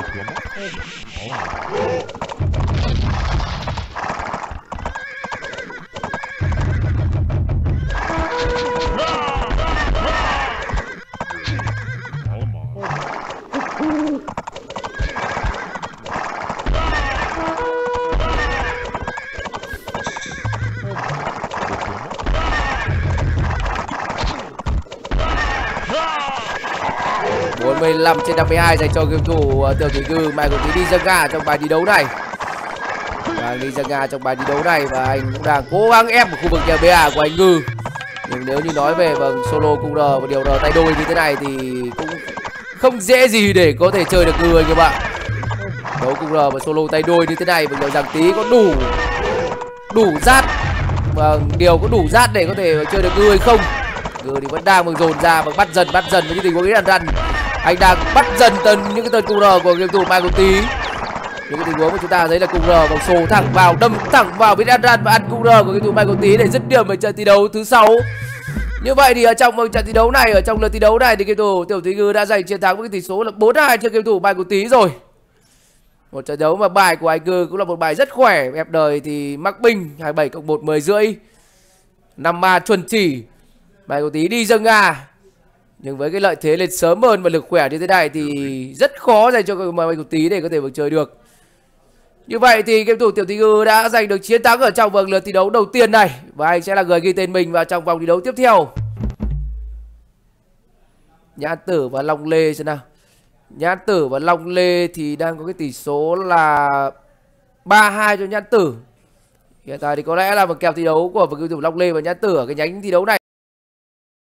Trên 52 dành cho game thủ tiểu tử ngư Michael Tí đi Dân Nga trong bài thi đấu này. Và đi Dân Nga trong bài thi đấu này và anh cũng đang cố gắng ép một khu vực nhà BA của anh ngư. Nhưng nếu như nói về solo cung R và điều R tay đôi như thế này thì cũng không dễ gì để có thể chơi được ngư anh các bạn. Đấu cung R và solo tay đôi như thế này mình nói rằng Tí có đủ rát và điều có đủ rát để có thể chơi được ngư hay không. Ngư thì vẫn đang dồn ra và bắt dần với những tình huống ý răn. Anh đang bắt dần những cái tần cung R của game thủ Michael Tí. Những cái tình huống mà chúng ta thấy là cung R vòng sổ thẳng vào, đâm thẳng vào với Adran và ăn cung R của game thủ Michael Tí để dứt điểm ở trận thi đấu thứ 6. Như vậy thì ở trong trận thi đấu này, ở trong lượt thi đấu này thì game thủ tiểu tử ngư đã giành chiến thắng với cái tỷ số là 4-2 trước game thủ Michael Tí rồi. Một trận đấu mà bài của anh ngư cũng là một bài rất khỏe. Ép đời thì mắc binh 27 cộng 1 10 rưỡi. 5 ma chuẩn chỉ. Michael Tí đi Dân Nga. Nhưng với cái lợi thế lên sớm hơn và lực khỏe như thế này thì rất khó dành cho Michael Tí để có thể chơi được. Như vậy thì game thủ tiểu tử ngư đã giành được chiến thắng ở trong lượt thi đấu đầu tiên này. Và anh sẽ là người ghi tên mình vào trong vòng thi đấu tiếp theo. Nhãn Tử và Long Lê xem nào. Nhãn Tử và Long Lê thì đang có cái tỷ số là 3-2 cho Nhãn Tử. Hiện tại thì có lẽ là một kèo thi đấu của game thủ Long Lê và Nhãn Tử ở cái nhánh thi đấu này